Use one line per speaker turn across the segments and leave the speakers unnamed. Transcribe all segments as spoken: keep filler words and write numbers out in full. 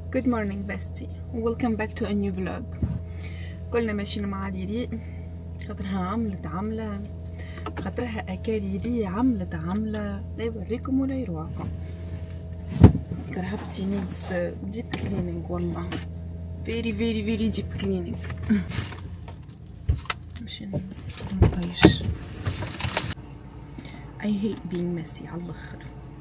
Good morning bestie, welcome back to a new vlog. كلنا ماشيين مع ريري خاطرها عملت عملة خاطرها أكاريري عملت عملة لا يوريكم ولا يروعكم. كرهبتي نيدز ديب كلينينج والله very very very deep cleaning. مشي نطيش. I hate being messy على الآخر.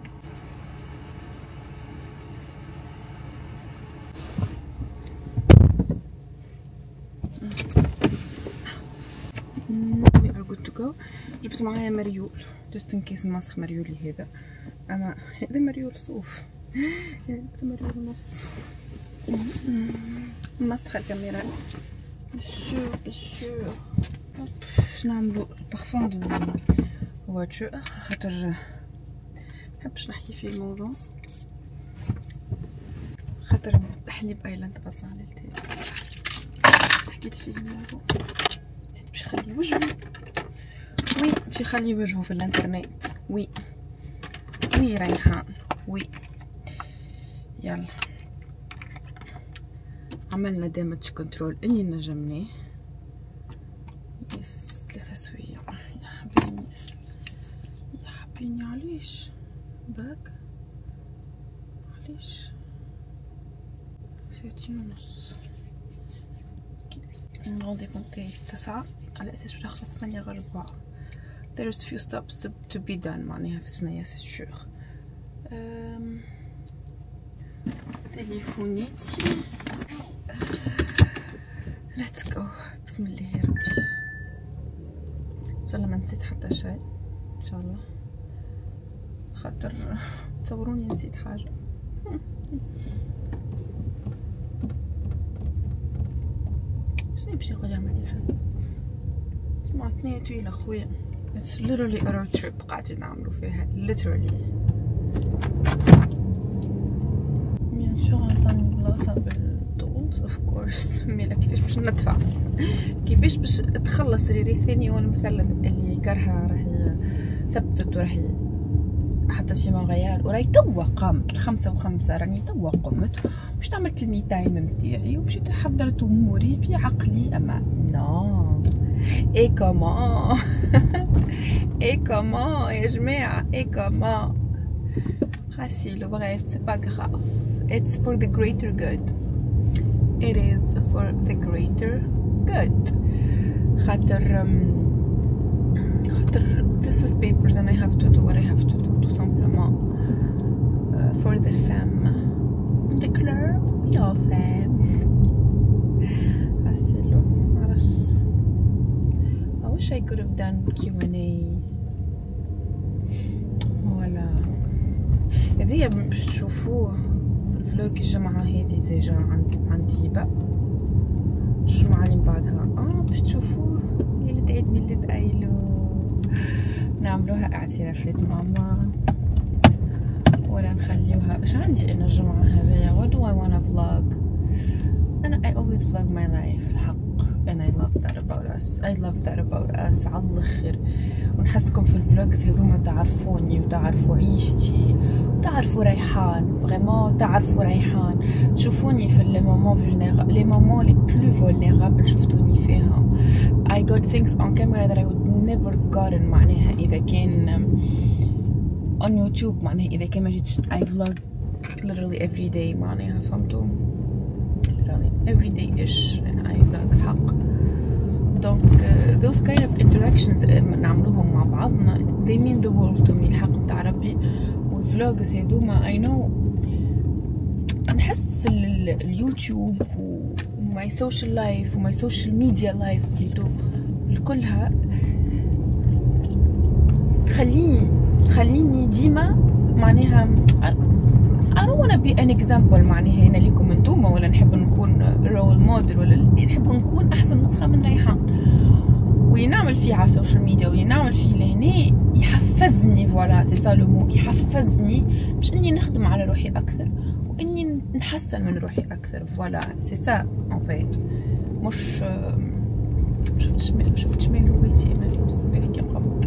we are good to go. جبت معايا مريول just in case نمسخ مريولي هذا، اما هذا مريول صوف هذا مريول نص. نمسخ الكاميرا بالشور بالشور. باش نعملو بارفان دو فواتور خاطر محبش نحكي في الموضوع خاطر حليب ايلاند غص على التالي حكيت فيه الموضوع. باش يخلي وجهه وي باش يخلي وجهه في الانترنت. وي وي ريحان وي. يلا عملنا دامج كنترول اللي نجمناه. يس ثلاثة سوية يا حبيني يا حبيني. علاش باك علاش ساعتين ونص نغلي بنتي تسعة على اساس باش ناخذ ثمانية غير ربع. there's few steps to, to be done معناها في ثنايا سي سور. تليفونيتي let's go. بسم الله يا ربي ان شاء الله ما نسيت حتى شيء ان شاء الله خاطر تصوروني نسيت حاجه. شنو باش يقول يعمل لي الحزن؟ اسمع ثنية طويلة خويا. It's literally a road trip قاعدين نعملو فيها literally. بيان سور عطاني بلاصة بالدولز اوف كورس. ميلا كيفاش باش ندفع؟ كيفاش باش تخلص ريري ثاني والمثلث اللي كرها راهي ثبتت وراهي حتى شي ما غير وراهي توا قامت الخمسة وخمسة راني توا قمت باش تعملت المي تايم متاعي ومشيت حضرت اموري في عقلي. اما نو اي كومون اي كومون يا جماعة اي كومون حاسيلو بغيف سي با غراف. it's for the greater good. it is for the greater good. خاطر خاطر this is papers and I have to do what I have to do tout simplement uh, for the femme the club يا femme. حاسيلو معرفش. I wish I could have done Q and A. ولا هذيا باش تشوفوه الفلوق الجمعة هذي ديجا عند عند هبة. الجمعة اللي بعدها اه باش تشوفوه ليلة عيد ميلاد ايلو نعملوها اعترافات ماما ولا نخليوها. اش عندي انا الجمعة هذيا what do I wanna vlog؟ انا I always vlog my life الحق and I love that about us. I love that about us على الاخر. ونحسكم في الفلوجز هذوما تعرفوني وتعرفوا عيشتي وتعرفوا ريحان فريمون تعرفوا ريحان. تشوفوني في لي مومون لي مومون لي بلو فولنيرابل شفتوني فيهم. I got things on camera that I would never have gotten معناها اذا كان on YouTube معناها اذا كان ما جيتش I vlog literally every day معناها فهمتوا literally every day ish and I vlog الحق. دونك uh, those kind of interactions نعملوهم مع بعضنا they mean the world to me الحق بتاع ربي. والفلوجز هذوما I know نحس اليوتيوب وماي سوشيال لايف وماي سوشيال ميديا لايف بليتو كلها تخليني تخليني ديما معناها I don't wanna be an example معناها هنا ليكم انتوما ولا نحب نكون رول موديل ولا نحب نكون احسن نسخة من ريحان. واللي نعمل فيه على السوشيال ميديا واللي نعمل فيه لهنا يحفزني فوالا سي سا لو مو يحفزني باش اني نخدم على روحي اكثر واني نحسن من روحي اكثر فوالا سي سا ان فيت. مش شفتش ما شفتش مال هويتي انا اللي بالصباح كي قمت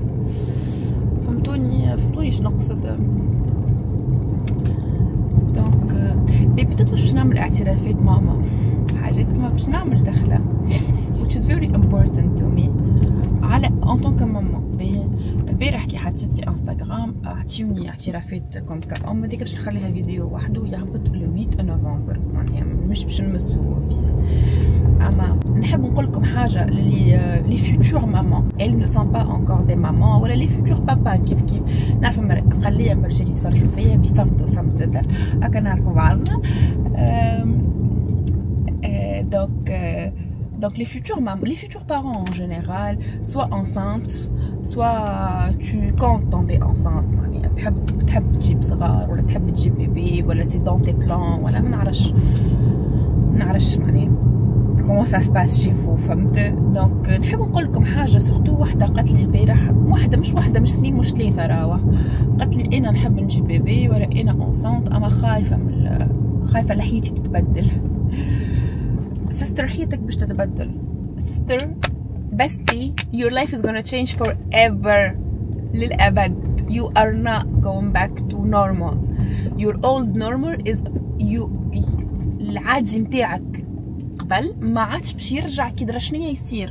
فهمتوني فهمتوني شنو نقصد. دونك بيبي تطمش باش نعمل اعترافات ماما حاجات ما باش نعمل دخله which is very important to me على en tant que maman. البارح كي حطيت في انستغرام اعطيوني اعترافات كنت كأم، هذيك باش نخليها فيديو وحده يهبط لو ثمانية نوفمبر، معناها مش باش نمسو فيه. اما نحب نقول لكم حاجه للي لي فيوتور مامان elles ne sont pas encore des mamans ولا لي فيوتور بابا. كيف كيف نعرف اقليه من الرجال يتفرجوا فيا بصمت وصمت جدا هكا نعرفوا بعضنا. دونك Donc les futurs mamans, les futurs parents en général, soit enceintes, soit tu comptes tomber enceinte. يعني تحب تحب تجيب صغار ولا تحب تجيب بيبي ولا سي دون تي بلان ولا ما نعرفش ما نعرفش يعني كومون سا سباس شي فو، فهمت؟ دونك نحب نقول لكم حاجه سورتو. وحده قالت لي البارح، وحده مش وحده مش اثنين مش ثلاثه راهو، قالت لي انا نحب نجيب بيبي ولا انا اونسونت اما خايفه من خايفه لحيتي تتبدل. سيستر حياتك باش تتبدل سيستر بستي. your life is gonna change forever للأبد. you are not going back to normal. your old normal is you العادي متاعك قبل ما عادش باش يرجع كي درا شنيا يصير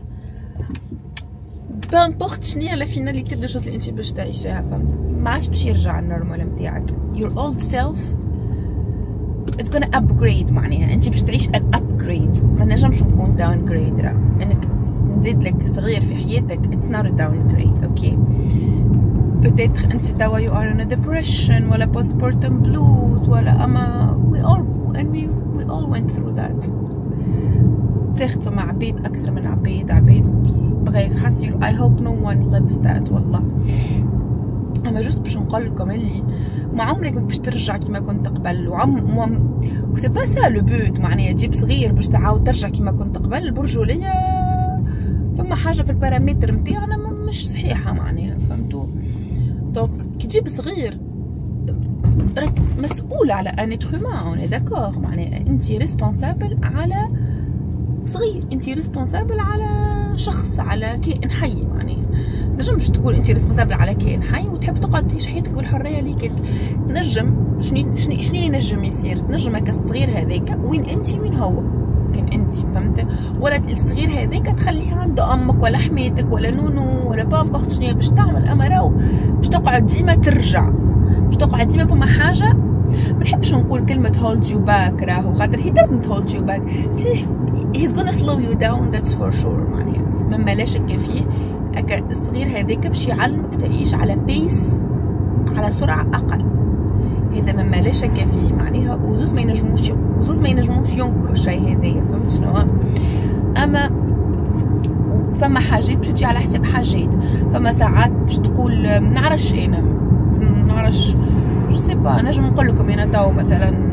بامبورت شنيا لا فيناليتي دو شوز اللي انت باش تعيشيها، فهمت؟ ما عادش باش يرجع النورمال متاعك. your old self it's gonna upgrade، معناها انت باش تعيش ان upgrade. ما نجمش نكون داون جريد، راه انك نزيد لك صغير في حياتك it's not a downgrade. اوكي peut-être انت توا you are in a depression ولا postpartum blues ولا اما we all and we we all went through that. تاخد مع عبيد اكثر من عبيد عبيد بغير حاسي I hope no one lives that والله. اما جوست باش نقول لكم اللي ما عمرك باش ترجع كيما كنت قبل، وعم وعم سي با سا لو بوت، معناها تجيب صغير باش تعاود ترجع كيما كنت قبل. البرجوليه فما حاجه في البارامتر نتاعنا مش صحيحه معناها، فهمتوا؟ دونك كي تجيب صغير راك مسؤول على ان اتر هومان، اون داكور، معناها انت ريسبونسابل على صغير، انت ريسبونسابل على شخص، على كائن حي. معناها نجمش تكون انت ريسبونسابل على كائن حي وتحب تقعد تعيش حياتك بالحريه اللي كنت نجم. شنو شنو شنو ينجم يصير؟ تنجم هكا الصغير هذاك وين انت وين هو كان انت، فهمت؟ ولا الصغير هذاك تخليه عنده امك ولا حماتك ولا نونو ولا بامبورت شنو باش تعمل. اما راهو باش تقعد ديما ترجع، باش تقعد ديما فما حاجه. ما نحبش نقول كلمه hold you back راهو، خاطر he doesn't hold you back، he's gonna slow you down that's for sure. معناها مما لا شك فيه هكا الصغير هذاك باش يعلمك تعيش على بيس، على سرعه اقل. هذا مما لا شك فيه معناها، وزوز ما ينجموش وزوز ما ينجموش ينكروا الشيء هذايا، فهمت شنو؟ اما فما حاجات باش تجي على حساب حاجات. فما ساعات باش تقول ما نعرفش انا ما نعرفش جو سي با. نجم نقول لكم انا تو مثلا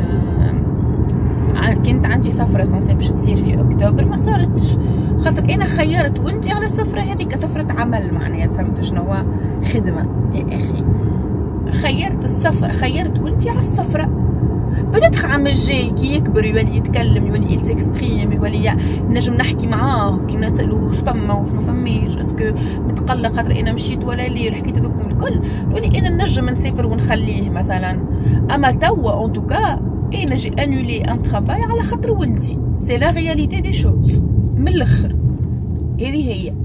كنت عندي سفره سونسي باش تصير في اكتوبر ما صارتش، خاطر انا خيرت ولدي على السفره هذيك، سفره عمل معناها، فهمت شنو؟ خدمه يا اخي. خيرت السفره، خيرت ولدي على السفره. بدات عام الجاي كي يكبر يولي يتكلم، يولي يسكسبريم، يولي نجم نحكي معاه كي نسالو واش فما واش ما فماش، اسكو متقلق خاطر انا مشيت ولا لي حكيت هذوكم الكل، نولي انا نجم نسافر ونخليه مثلا. اما توا اون توكا انا جي انولي ان ترافاي على خاطر ولدي، سي لا رياليتي دي شوز من الاخر. هذه هي.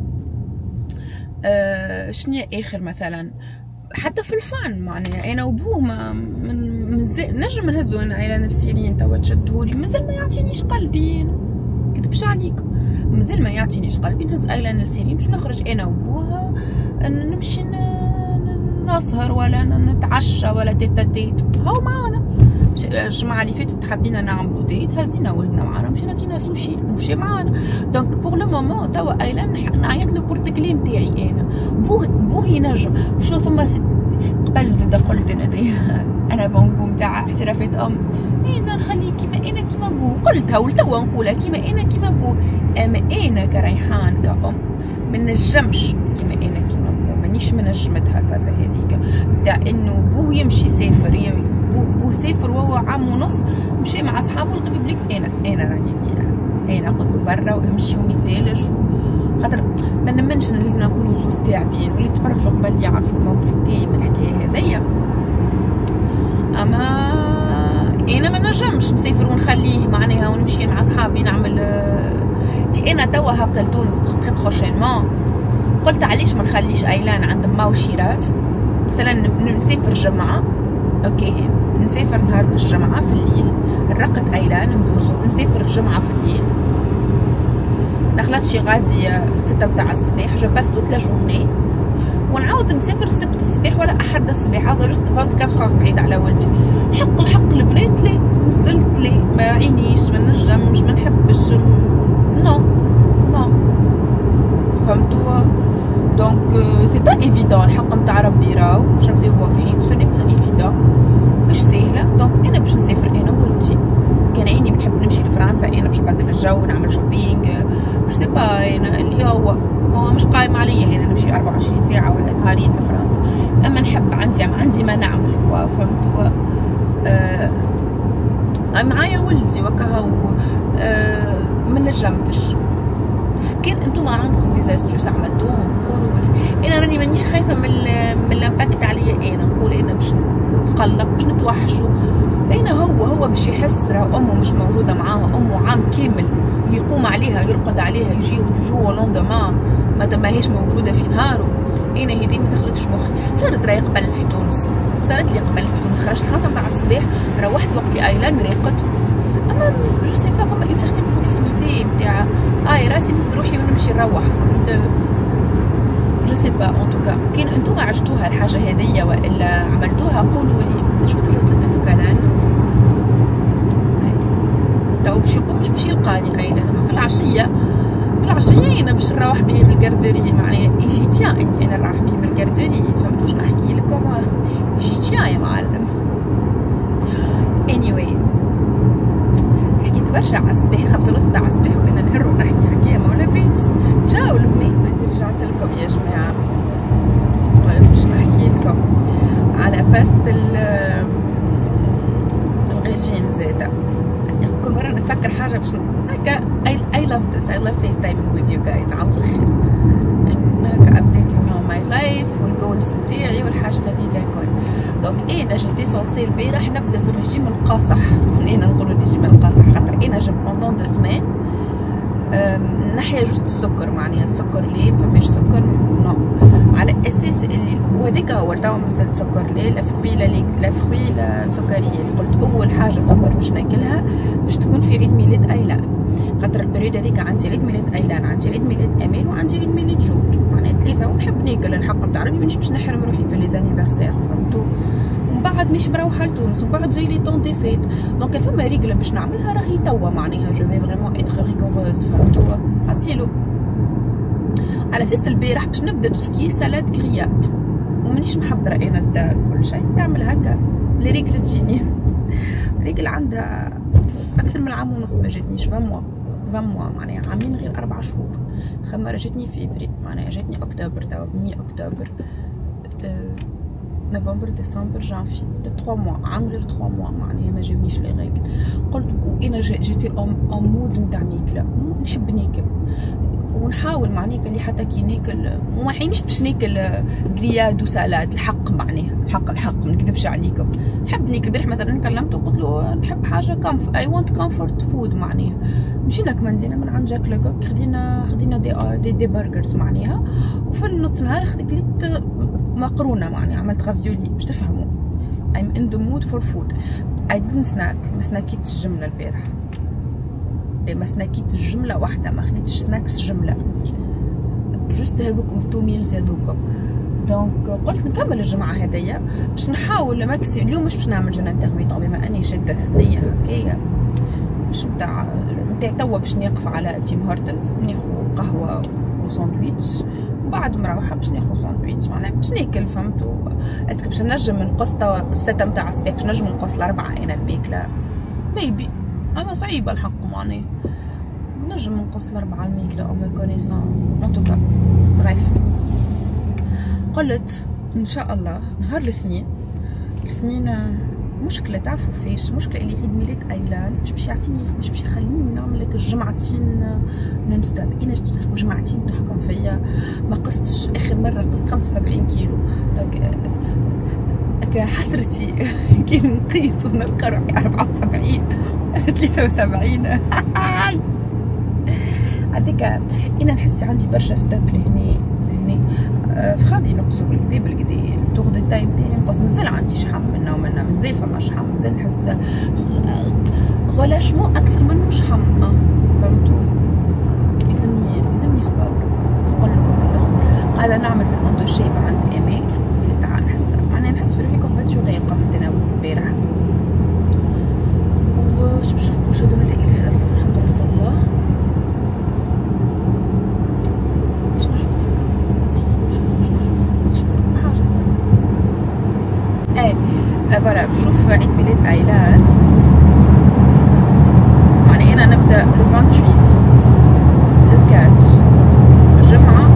أه شنو اخر مثلا حتى في الفن معناها انا وبوه ما من مازال نجم نهزو انا عيلان السيرين توا تشدهولي، مازال ما يعطينيش قلبي، انا كتبش عليكم مازال ما يعطينيش قلبي. نهز عيلان السيرين باش نخرج انا وبوها نمشي نسهر ولا نتعشى ولا تيتا تيت، هاو معانا. الجمعه اللي فاتت حبينا نعملوا ديت، هزينا ولدنا معانا مشينا كينا سوشي ومشي معانا. دونك بور لو مومون توا ايلان نعيط له بورتكلي نتاعي انا، بوه بوه ينجم. شوف فما قبل زاد قلت انا انا فونكو نتاع احترافات ام، انا نخليه كيما انا كيما بوه، قلتها ولتوا نقولها كيما انا كيما بوه. اما انا كريحان كأم ما نجمش كيما انا كيما بوه، مانيش منجمتها الفازه هذيك نتاع انه بوه يمشي يسافر. بوه سافر وهو عام ونص مشي مع اصحابه الغبي بليك، انا انا راني انا قلت له برا وامشي وميسالش، خاطر ما نمنش لازم نكونوا زوز تاعبين واللي تفرجوا قبل يعرفوا الموقف نتاعي من الحكايه هذيا. اما انا ما نجمش نسافر ونخليه معناها ونمشي مع صحابي نعمل تي انا توا هابطه لتونس تري بروشينمون. قلت علاش ما نخليش ايلان عند ما وشيراز مثلا نسافر جمعه اوكي نسافر نهار الجمعه في الليل نرقد ايلان ندوزو نسافر الجمعه في الليل نخلط شي غادي ستة متاع الصباح جو باس توت لا جورني ونعاود نسافر السبت الصباح ولا احد الصباح هذا جوست أربعة وعشرين بعيد على ولدي. الحق الحق البنات لي مازلت لي ما عينيش ما نجمش ما نحبش نو نو فهمتوا دونك سي با ايفيدون الحق نتاع ربي راهو باش نبداو واضحين سو ني با ايفيدون مش سهله. دونك انا باش نسافر انا وولدي كان عيني بنحب نمشي لفرنسا انا باش نبدل الجو نعمل شوبينغ جو سي با انا اللي هو هو مش قايم عليا هنا نمشي أربعة وعشرين ساعه ولا نهارين لفرنسا اما نحب عندي عندي ما نعمل كوا فهمتوا آه معايا ولدي وكا هو آه ما نجمتش. كان انتم عندكم ديزاستوس عملتوهم قولوا لي انا راني مانيش خايفه من من الامباكت عليا انا نقول انا باش نتقلق باش نتوحشوا انا هو هو باش يحس راه امه مش موجوده معاه امه عام كامل يقوم عليها يرقد عليها يجي يجو لوندومان ما ماهيش موجوده في نهاره. انا هذه ما دخلتش مخي صارت راهي قبل في تونس صارت لي قبل في تونس خرجت خمسة متاع الصباح روحت وقت لي ايلان راقد اما جو سي با فما اون سيغتين بروكسيميتي نتاع اي راسي نهز روحي ونمشي نروح فهمت جو سي با ان توكا كان انتوما عشتوها الحاجه هذيا والا عملتوها قولوا لي شفتوا جو تصدقوا كلام تو باش يقوم مش باش يلقاني ايلان اما في العشيه في العشيه انا باش نروح بيه من الكاردوري معناها يجي تيان اني انا نروح بيه من الكاردوري فهمتوا واش نحكي لكم يجي تيان يا معلم. anyways حكيت برشا على الصباح خمسة ونص تاع الصباح وانا نهر ونحكي حكايه ما لاباس. تشاو البنات رجعت لكم يا جماعه باش نحكي لكم على فاست الريجيم زاده يعني كل مره نتفكر حاجه باش هكا I love this I love FaceTiming with you guys على الاخر ان هكا updating on my life والجولز نتاعي والحاجات هذيك الكل. دونك انا جيتي سونسي البارح نبدا في الرجيم القاصح انا نقولوا الرجيم القاصح خاطر انا جم بوندون دو سمان نحيا جوست السكر معناها السكر ليه مفماش سكر نو على اساس اللي وهذاك هو توا مازال سكر ليه لا فروي لا لا فروي لا سكريه. قلت اول حاجه سكر باش ناكلها باش تكون في عيد ميلاد ايلان خاطر البريود هذيك عندي عيد ميلاد ايلان عندي عيد ميلاد امين وعندي عيد ميلاد جود معناها ثلاثه ونحب ناكل الحق نتاع ربي مانيش باش نحرم روحي في لي زانيفرسير فهمتوا ومن بعد مش مروحه لتونس ومن بعد جاي لي طون دي فيت دونك فما ريغله باش نعملها راهي توا معناها جو في فريمون اتر ريغوروز فهمتوا حسيلو على اساس البارح باش نبدا توسكي سالاد كريات ومانيش محضره انا الدار كل شيء نعمل هكا لي ريغل تجيني ريغل عندها اكثر من عام ونص ما جاتنيش فان موا فان موا معناها عامين غير اربع شهور خمره جاتني فيفري معناها جاتني اكتوبر توا مية اكتوبر أه نوفمبر ديسمبر جانفي ثلاثة موا عام غير ثلاثة موا معناها ما جاونيش لي ريغل. قلت وانا جيتي اون مود نتاع ماكله نحب ناكل ونحاول معناها اللي حتى كي ناكل وما حينيش باش ناكل كرياد وسالاد الحق معناها الحق الحق ما نكذبش عليكم نحب ناكل. البارح مثلا كلمته وقلت له نحب حاجه كومف اي ونت كومفورت فود معناها مشينا كماندينا من عند جاك لوكوك خدينا خدينا دي دي, دي برجرز معناها وفي النص نهار خديت لي مقرونه معناها عملت غافيولي باش تفهموا I'm in the mood for food. I didn't snack ما سناكيتش الجمله البارح ما سناكيت الجمله واحده ما خديتش سناكس جمله جوست هذوكم تو ميلز هذوكم. دونك قلت نكمل الجمعه هذيا باش نحاول ماكسي اليوم مش باش نعمل جون انترميتون بما اني شاده ثنيه هكايا مش نتاع نتاع توا باش نقف على تيم هورتنز ناخذ قهوه وساندويتش وبعد مروحه باش ناخذ ساندويتش معناها باش ناكل فهمتوا اسكو باش نجم نقص توا الستة نتاع الصباح باش نجم نقص الاربعه انا الماكله ميبي اما صعيبه الحق معناها نجم نقص الاربعه الماكله او مي كونيسون ان توكا بريف. قلت ان شاء الله نهار الاثنين الاثنين مشكله تعرفوا فيش مشكله اللي عيد ميلاد ايلان مش باش يعطيني مش باش يخليني نعمل لك الجمعتين نون ستوب. انا جيت جمعتين تحكم فيا ما قستش اخر مره قست خمسة وسبعين كيلو دونك حسرتي كي نقيس ونلقى روحي أربعة وسبعين ولا ثلاثة وسبعين. هذيك انا نحس عندي برشا ستوك لهني هني فخادي نقصو بالكدا بالكدا التوغ دو تايم تاعي نقص. مازال عندي شحال منا ومنا، مازال فما شحال، مازال نحس غلاشمون اكثر من شحال، فهمتوا؟ يلزمني يلزمني سبور. نقول لكم الاخر قاعده نعمل في الاندو شيب عند ايميل تاع نحس انا نحس في روحي كورباتوريه قبل تناولت البارح. واش باش نقول؟ شهادة لا اله الا الله محمد رسول الله. باش نحط هكا باش نقول لكم حاجه صح. ايه فوالا شوف عيد ميلاد ايلان يعني انا نبدا لو ثمانية وعشرين لو أربعة الجمعه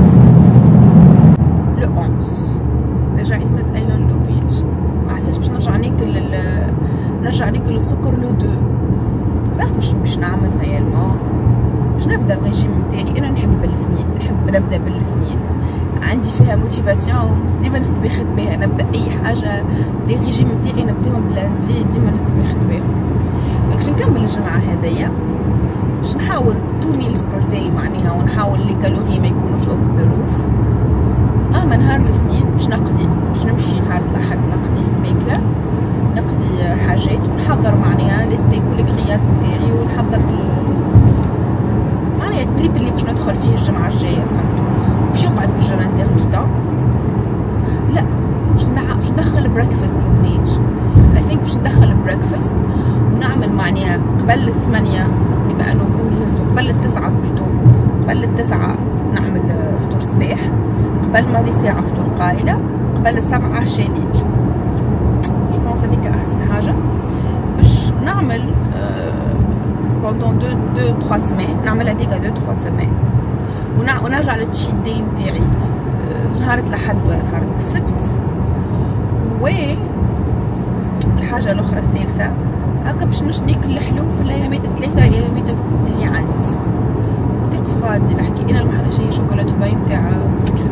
لو أحد ديجا عيد ميلاد ايلان لو ثمانية. ما حسيتش باش نرجع ناكل نرجع ناكل السكر لو اثنين. تعرفوا واش باش نعمل ريالمون؟ باش نبدا الريجيم نتاعي. انا نحب بالاثنين، نحب نبدا بالاثنين، عندي فيها موتيفاسيون ديما نستبيخت بها. نبدا اي حاجه لي ريجيم نتاعي نبداهم بلاندي ديما نستبيخت بهم. باش نكمل الجمعه هذيا باش نحاول تو ميلز بير داي معناها، ونحاول لي كالوري ما يكونوش اوفر ذا روف. اما نهار الاثنين باش نقضي، باش نمشي نهار الاحد نقضي ماكله، نقضي حاجات ونحضر معناها لي ستيك ولي كريات نتاعي، ونحضر معناها التريب اللي باش ندخل فيه الجمعه الجايه، فهمتوا؟ باش يقعد في الجون انترميتون. لا باش باش ندخل بريكفاست البنات. اي ثينك باش ندخل بريكفاست ونعمل معناها قبل الثمانية، بما انه بوه يهزو قبل التسعة بلوتو، قبل التسعة نعمل فطور صباح، قبل ما ذي ساعة فطور قايلة، قبل السبعة عشاء ليل. جو بونس هذيك احسن حاجة باش نعمل بوندون دو دو تخوا سيمين، نعمل هذيك دو تخوا سيمين ونرجع للتشيت داي نتاعي نهار الأحد ولا نهار السبت. و الحاجة الأخرى الثالثة هكا باش نش ناكل الحلو في الأيامات الثلاثة أيامات اللي عندي، وتقف غادي نحكي أنا المحل شي شوكولا دبي نتاع موسيقى.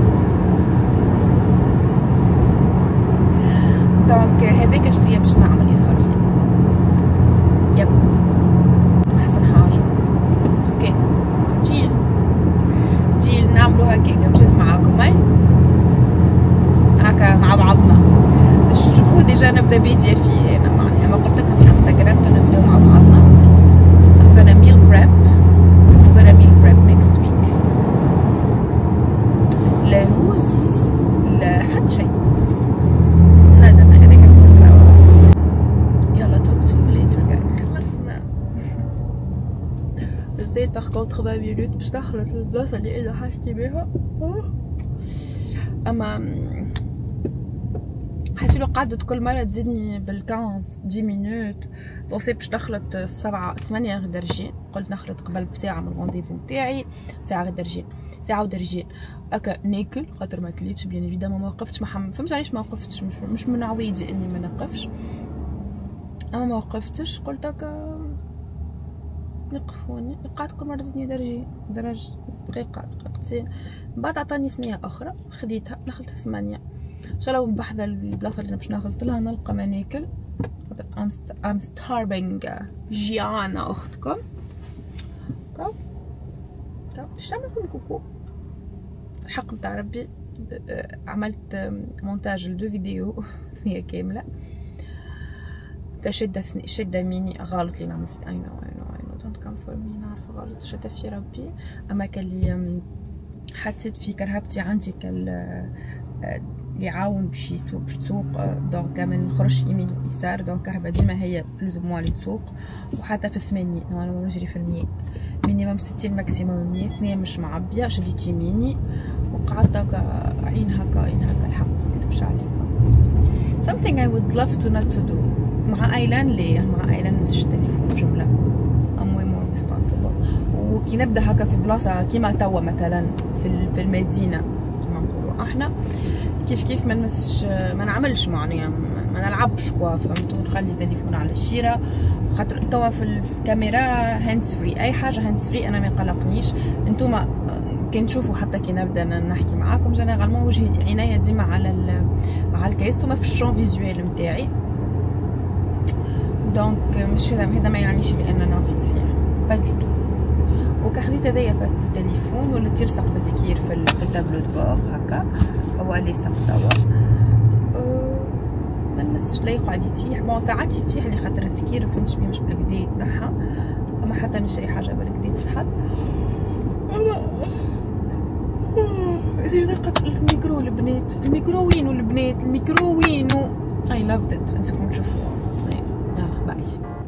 دونك هذاك شنيا باش نعمل يظهر لي. يب أحسن حاجة اوكي جيل جيل نعملو هكاكا. مشيت معاكم اي هكا مع بعضنا تشوفوه ديجا نبدا بيديا فيه هنا معناها ما قلت لكم في الانستغرام نبداو مع بعضنا. I'm gonna meal prep I'm gonna meal prep next week. لا روز لا حد شيء ندم هذاك الكل. يلا talk to you later guys. زين باغ كونتر عشرين مينوت باش نخلص البلاصه اللي انا حاجتي بيها. اما حاسه لو قعدت كل مره تزيدني بالخمسة عشر مينوت توصي باش نخلط سبعة ثمانية درجين. قلت نخلط قبل بساعه من الرونديفو نتاعي، ساعه درجين ساعه ودرجين هكا ناكل خاطر ما كليتش بيان ايفيدامون ما وقفتش ما حم... فهمت علاش ما وقفتش؟ مش, مش من عويدي اني ما نقفش، اما ما وقفتش قلت هكا نقفوني. قعدت كل مره تزيدني درجين درجه دقيقه دقيقتين، من بعد عطاني ثنيه اخرى خديتها نخلط ثمانية. ان شاء الله بحذا البلاصه اللي باش ناخذ لها نلقى ما ناكل خاطر ام ام ستاربينغ جيعانه اختكم. كو كو باش نعمل لكم كوكو. الحق نتاع ربي عملت مونتاج لدو فيديو هي كامله كشده شده ميني غلط اللي نعمل في اي نو اي نو اي نو دونت كام فور مي نعرف غلط شده في ربي. اما كان لي حطيت في كرهبتي عندي كال اللي يعاون باش يسوق باش تسوق دونك ما نخرجش يمين ويسار. دونك كهرباء ديما هي بلوز موان اللي تسوق، وحتى في الثمانية انا نجري في المية مينيموم ستين ماكسيموم مية. ثنية مش معبيه شديت يميني وقعدت هكا عين هكا عين هكا. الحق مكتبش عليكم something I would love to not to do مع ايلان. ليه مع ايلان مسج تليفون جمله I'm way more responsible. وكي نبدا هكا في بلاصه كيما توا مثلا في في المدينه كيما نقولوا احنا كيف كيف ما نمسش ما نعملش معناها ما نلعبش كوا فهمتوا. نخلي تليفون على الشيره خاطر توا في الكاميرا هاندز فري اي حاجه هاندز فري انا ما يقلقنيش. انتوما كي نشوفوا حتى كي نبدا نحكي معاكم جينيرالمون وجهي عنايه ديما على مع الكيس وما في الشون فيزوال نتاعي. دونك مش هذا هذا ما يعنيش لي انا نافي صحيح با دو تو. وكخديت هذايا فاست التليفون ولا تلصق بالذكير في في التابلو دو بور هكا هو ليصق توا. أه ما نمسش لا يقعد يتيح. بون ساعات يتيح لي خاطر الذكير فهمتش بيه مش بالكدا يتنحى، اما حتى نشري حاجه بالكدا تتحط. إذا لقيت الميكرو البنات، الميكرو وينو البنات، الميكرو وينو. اي لافد ات. انتكم تشوفوها. يلا باي.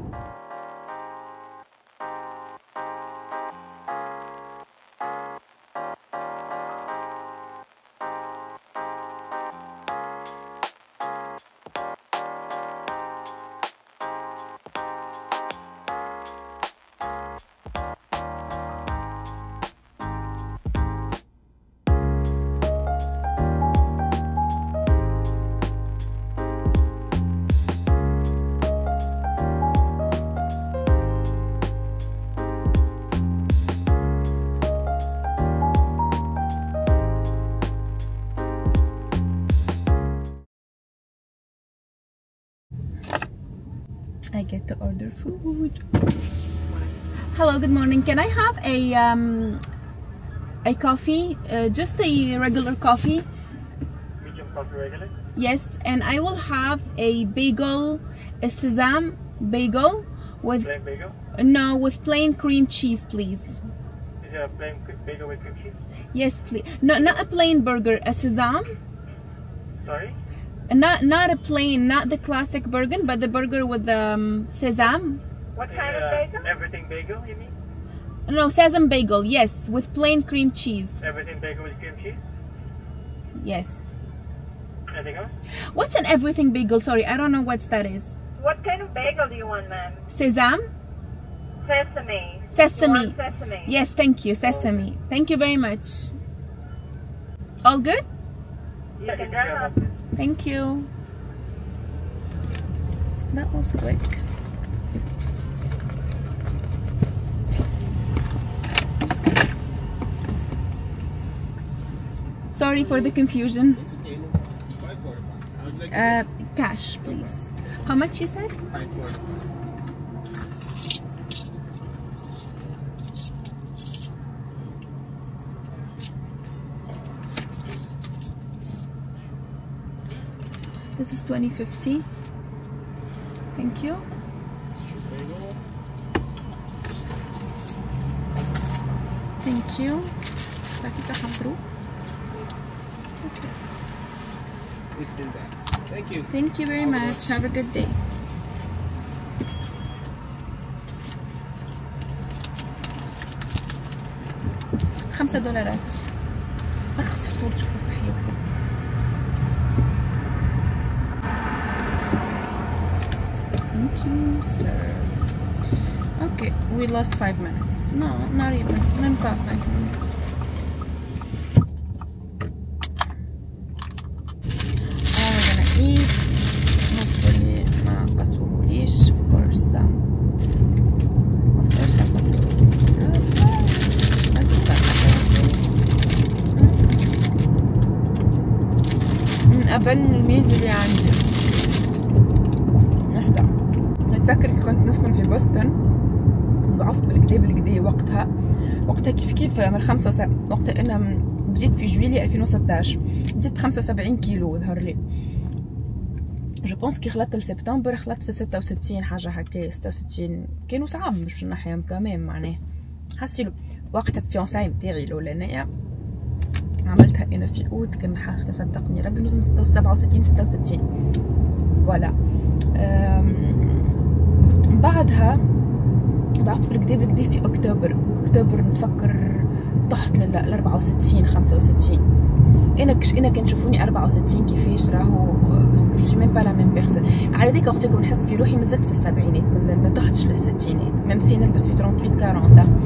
I get to order food. Hello, good morning. Can I have a um a coffee? Uh, just a regular coffee.
Medium coffee regular?
Yes, and I will have a bagel, a sesame bagel with
Plain bagel?
no, with plain cream cheese, please.
Is it a plain bagel with cream cheese?
Yes, please. No, not a plain burger, a sesame.
Sorry?
Not not a plain, not the classic burger, but the burger with the um, sesame.
What
Is
kind
it
of
a
bagel?
everything bagel, you mean?
No, sesame bagel. Yes, with plain cream cheese.
Everything bagel with cream cheese?
Yes.
Anything else?
What's an everything bagel? Sorry, I don't know what that is.
What kind of bagel do you want, ma'am?
Sesame?
Sesame.
Sesame.
You want sesame.
Yes, thank you. Sesame. Thank you very much. All good?
You can drive up.
Thank you. That was quick. Sorry for the confusion.
It's okay. five forty-five. I would like
Uh, cash, please. How much you said?
five forty-five.
This is twenty fifty. Thank you. Thank you.
It's in that. Thank you.
Thank you very much. Have a good day. خمسة دولارات. أرخص فطور تشوفوه في حياتكم. Thank you, sir. Okay, we lost five minutes. No, not even. Même pas cinq minutes. I'm gonna eat. Hopefully ما قصوهوليش. Of course. Um, of course ما قصوهوليش. من أبن الميز اللي عندي. نتذكر كنت نسكن في بوسطن، ضعفت بالكدا بالكدا وقتها وقتها كيف كيف من خمسة وسبعين، وقتها انا بديت في جويلي ألفين وستاش، بديت ب خمسة وسبعين كيلو ظهر لي. جو بونس كي خلطت لسبتمبر خلطت في ستة وستين حاجه هكا، ستة وستين كانوا صعب مش نحيهم كمان معناه. حسيلو وقتها الفيونساي نتاعي الاولانيه عملتها انا في اوت، كان حاجه كان صدقني ربي نوصل سبعة وستين ستة وستين فوالا. بعدها ضعفت بالكدا بالكدا في اكتوبر، اكتوبر نتفكر طحت لل أربعة وستين خمسة وستين. انا كش انا كنشوفوني أربعة وستين كيفاش راهو، بس جو ميم با لا ميم بيرسون. على ديك وقتكم نحس في روحي مازلت في السبعينات، ما طحتش للستينات، ميم سي نلبس في ثمانية وثلاثين أربعين.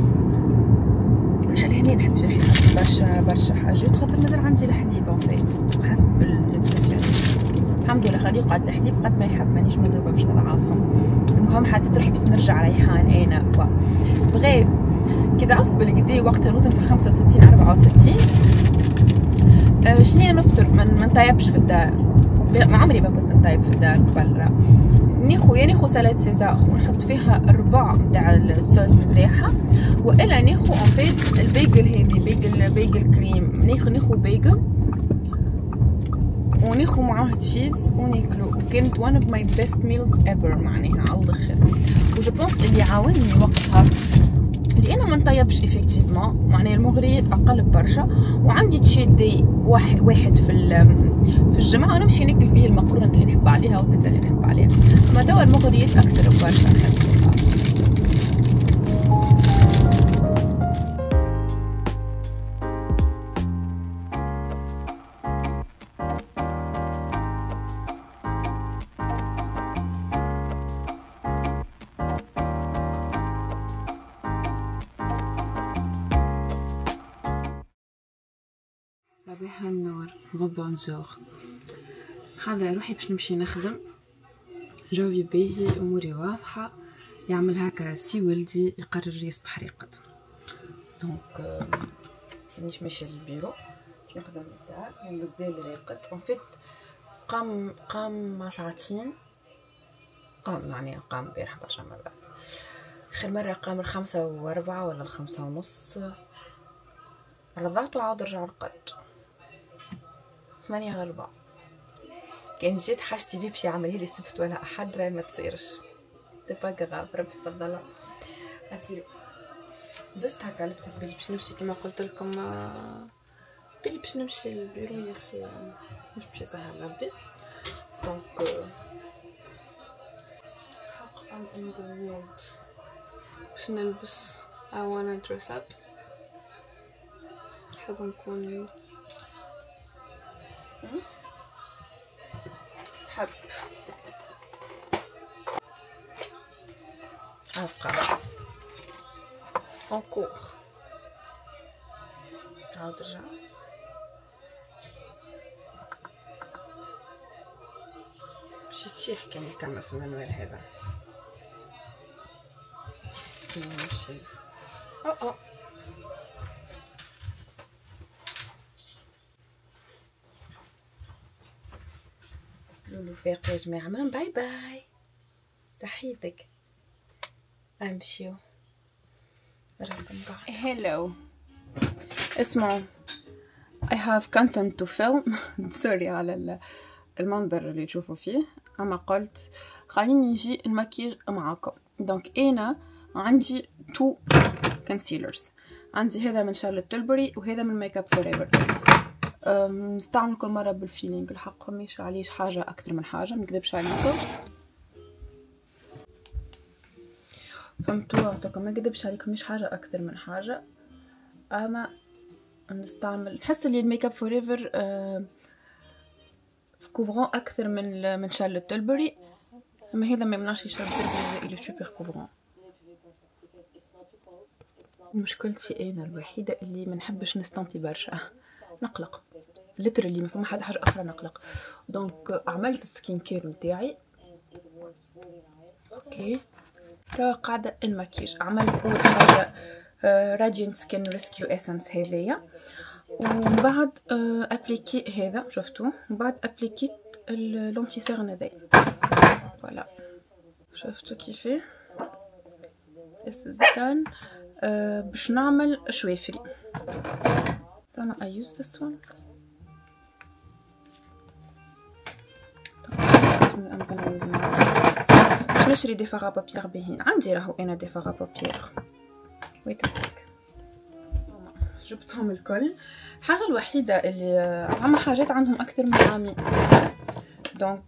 لهنا نحس في روحي برشا برشا حاجات، خاطر مازال عندي الحليب اون فيت حسب النوتريسيون. الحمد لله خليه قد الحليب قد ما يحب، مانيش مزروبه باش نضعفهم. المهم حسيت روحي كنت نرجع ريحان انا بغيف كي ضعفت بالكدا وقتها نوزن في الخمسة وستين أربعة وستين. أه شنيا نفطر؟ ما نطيبش في الدار، ما عمري ما كنت نطيب في الدار قبل. ناخو يا ناخو سلطة سيزار ونحط فيها الربع نتاع الصوص نتاعها، والا ناخو ان فيت البيجل هذي بيجل بيجل كريم، ناخو ناخو بيجل وناخو معاه تشيز وناكلو. وكانت one of my best meals ever معناها على الاخر. وجو بونس اللي عاوني وقتها اللي انا ما نطيبش افكتيفمون، معناها المغريات اقل برشا، وعندي تشيدي واحد واحد في في الجمعه ونمشي ناكل فيه المقرونه اللي نحب عليها والبيتزا اللي نحب عليها. اما توا المغريات اكثر برشا نحسها. صباح النور، بونجور. حاضرة روحي باش نمشي نخدم، جوي باهي، اموري واضحة. يعمل هكا سي ولدي يقرر يصبح ريقد، دونك مانيش ماشية للبيرو باش نخدم للدار، مازال راقد. اون فيت قام قام مع ساعتين، قام معناها قام البارح برشا مرات. اخر مرة قام الخمسة وربعة ولا الخمسة ونص، رضعت وعاود رجع رقد ثمانية غربة. كان جيت حاجتي بيه باش يعمل لي سبت ولا احد راهي ما تصيرش، سي با غراف، ربي يفضلها هاتيلو. بس هكا لبت في بالي باش نمشي كيما قلت لكم، بالي باش نمشي للبيرو يا اخي، مش باش يسهل ربي. دونك حق ام ان ذا مود باش نلبس. I wanna dress up، نحب نكون حب أبقى أنكور. عاود رجع باش تشيح كان يكمل في المنوال هذا. نمشي أو أو لولو فاق يا جماعة. من باي باي، صحيتك امشيو. هلو، اسمعوا، I have content to film. سوري على المنظر اللي تشوفوا فيه، اما قلت خليني نجي المكياج معاكم. دونك انا عندي تو كونسيلرز، عندي هذا من شارلوت تيلبري وهذا من ميك اب فور ايفر. نستعمل كل مره بالفيلينغ، الحق مش عليش حاجه اكثر من حاجه، ما نكذبش عليكم، فهمتوا؟ دوكا ما نكذبش عليكم، مش حاجه اكثر من حاجه. اما نستعمل، نحس اللي الميك اب فور ايفر كوفرون اكثر من من شارلوت تيلبري، اما هذا ما يمنعش شارلوت تيلبري اللي سوبر كوفرون. مشكلتي انا الوحيده اللي ما نحبش نستنطي برشا، نقلق ليترالي، ما فما حاجه حاجه اخرى نقلق. دونك عملت السكين كير نتاعي، اوكي توا قاعده المكياج. عملت اول حاجه راديانت سكين ريسكيو اسنس هذيا، ومن بعد ابليكي هذا شفتوه، ومن بعد ابليكيت لونتي سيرن هذا، فوالا شفتوا كيفاه this is done. uh, باش نعمل شوافري. انا I use this one. I'm gonna use this. باش نشري دي فاغا بابيير باهين، عندي راهو انا دي فاغا بابيير. ويت هاك جبتهم الكل. الحاجه الوحيده اللي عم حاجات عندهم اكثر من عامي، دونك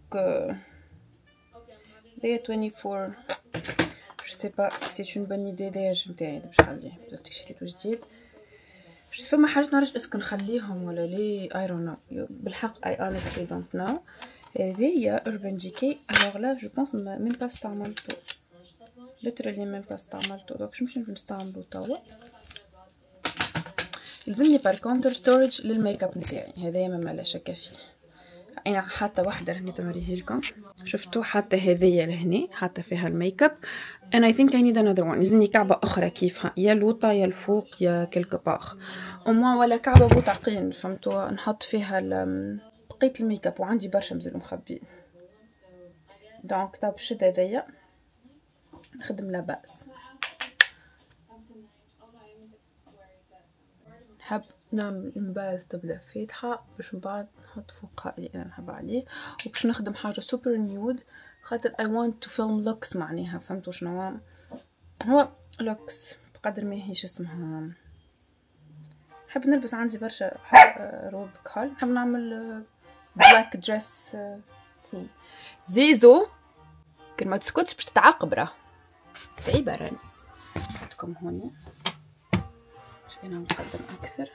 دي أربعة وعشرين je sais pas si c'est une bonne idée دايج نتاعي باش نخليه، بدلت شريته جديد. شفت فما حاجات نعرفش اسكو نخليهم ولا لي، I don't know بالحق I honestly don't know. هذيا Urban Decay، alors là je pense même pas استعملته literally même pas استعملته، دونك مش نمشي نستعملو توا. يلزمني بار كونتر ستورج للميك اب نتاعي، هذايا ما لا شك فيه. انا حاطه واحده لهنا توريه لكم، شفتوا حتى هذيا لهنا حاطه فيها الميك اب and I think I need another one. يلزمني كعبه اخرى كيفها، يا لوطه يا الفوق يا كلكو باغ او موان، ولا كعبه بوطاقين فهمتوا، نحط فيها بقيه لقيت الميك اب وعندي برشا مازالو مخبيين، دونك طاب الشد هذايا نخدم لاباس. نحب نعمل الباز تبدا فاتحه باش من بعد نحط فوقها اللي انا نحب عليه، وباش نخدم حاجه سوبر نيود خاطر I want to film looks معناها. فهمتوا شنو هو looks بقدر ما هيش اسمها. نحب نلبس، عندي برشا روب كحل، نحب نعمل بلاك دريس ثيم. زيزو كل ما تسكتش باش تتعاقب راه صعيبه. راني نحطكم هوني شوي انا نقدم اكثر.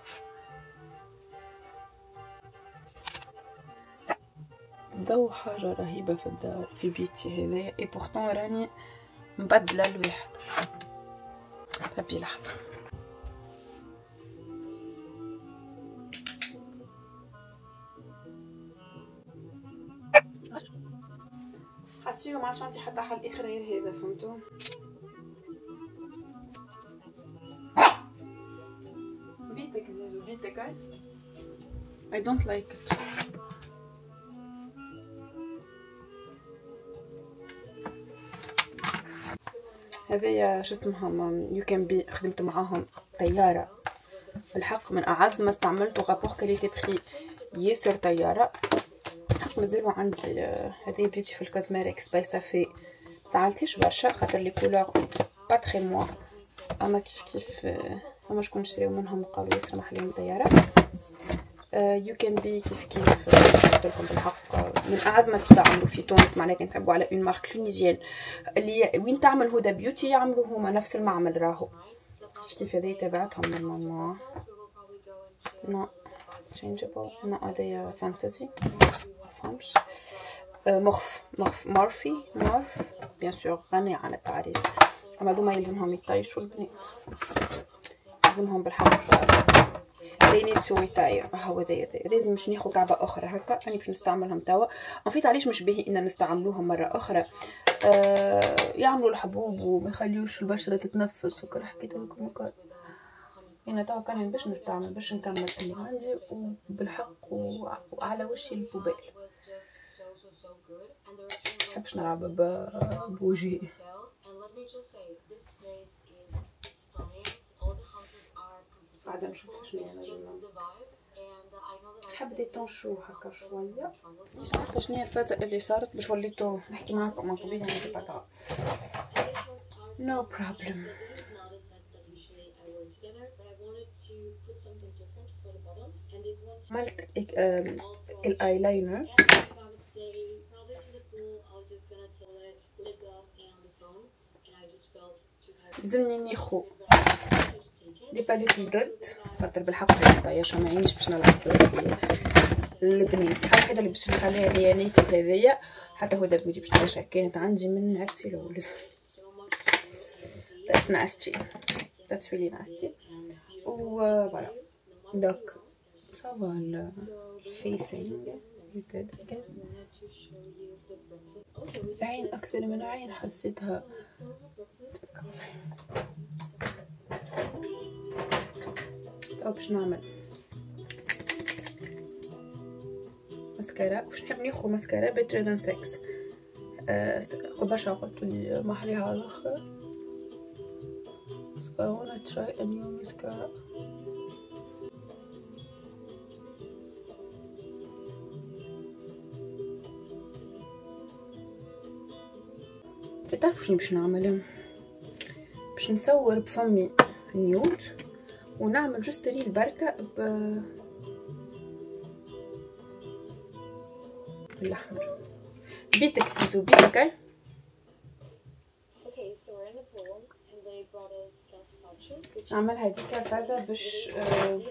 ضو حاجه رهيبه في الدار في بيتي هذايا، اي بورتون راني مبدله الواحد. ربي لحظه. حسيو ما عادش عندي حتى حل اخر غير هذا. فهمتوا؟ بيتك زيزو بيتك. هاي I don't like it. هذايا شو اسمها يو كان بي، خدمت معاهم طياره بالحق من اعز ما استعملته. غابور كاليتي بخي ياسر طياره. مازالوا عندي هذه بيوتيفول كوزماتيكس باي صافي، استعملتهاش برشا خاطر لي كولور با تري موا، اما كيف كيف فما شكون شريو منهم قالوا ياسر محلين طياره. يو كان بي كيف كيف قلت لكم بالحق من اعز ما تستعملوا في تونس. معناها كي نحبوا على اون مارك تونيزيان اللي وين تعمل هدى بيوتي يعملوا هما نفس المعمل راهو. كيف كيف هذه تبعتهم من ماما نو تشينجبل نو هذايا فانتسي مفهمش. مخف مخف مورفي مورف بيان سور غني عن التعريف. اما هذوما يلزمهم يطيشوا البنات، يلزمهم بالحق they need to retire. هو هذايا لازم باش ناخذ كعبه اخرى هكا. راني باش نستعملهم توا. انفيت علاش مش باهي ان نستعملوهم مره اخرى؟ آه يعملوا الحبوب وما يخليوش البشره تتنفس وكل حكيت لكم هكا. انا توا كمان باش نستعمل باش نكمل اللي عندي وبالحق وعلى وشي البوبال. محبش نلعب بوجهي. قاعده نشوف شنو نحب دي طونشو هكا شويه. مش عارفه شنو هي الفازه اللي صارت باش وليتو نحكي معاكم من قبيل. يعني سي با غراف نو بروبليم. عملت الايلاينر لازمني ناخو دي باليت جدد خاطر بالحق طيشه معينيش باش نلعب البنين. الحاجه الوحيده اللي باش نخليها هي نيكت هذيا. حتى هو دابا باش طيشه كانت عندي من عرسي الاول. that's nasty that's really nasty. و فوالا دوك صافا الفيسينغ يبدا كاس عين اكثر من عين حسيتها. طب باش نعمل ماسكارا. واش نحب ناخذ ماسكارا better than six. قبل برشا قلتوا لي محليها على الاخر. so I wanna try a new mascara. تعرفوا شنو باش نعمل؟ باش نصور بفمي نيود ونعمل جوست ريل بركه ب بالاحمر. بيتك سيزو بيتك. نعمل هذيك فازه باش آه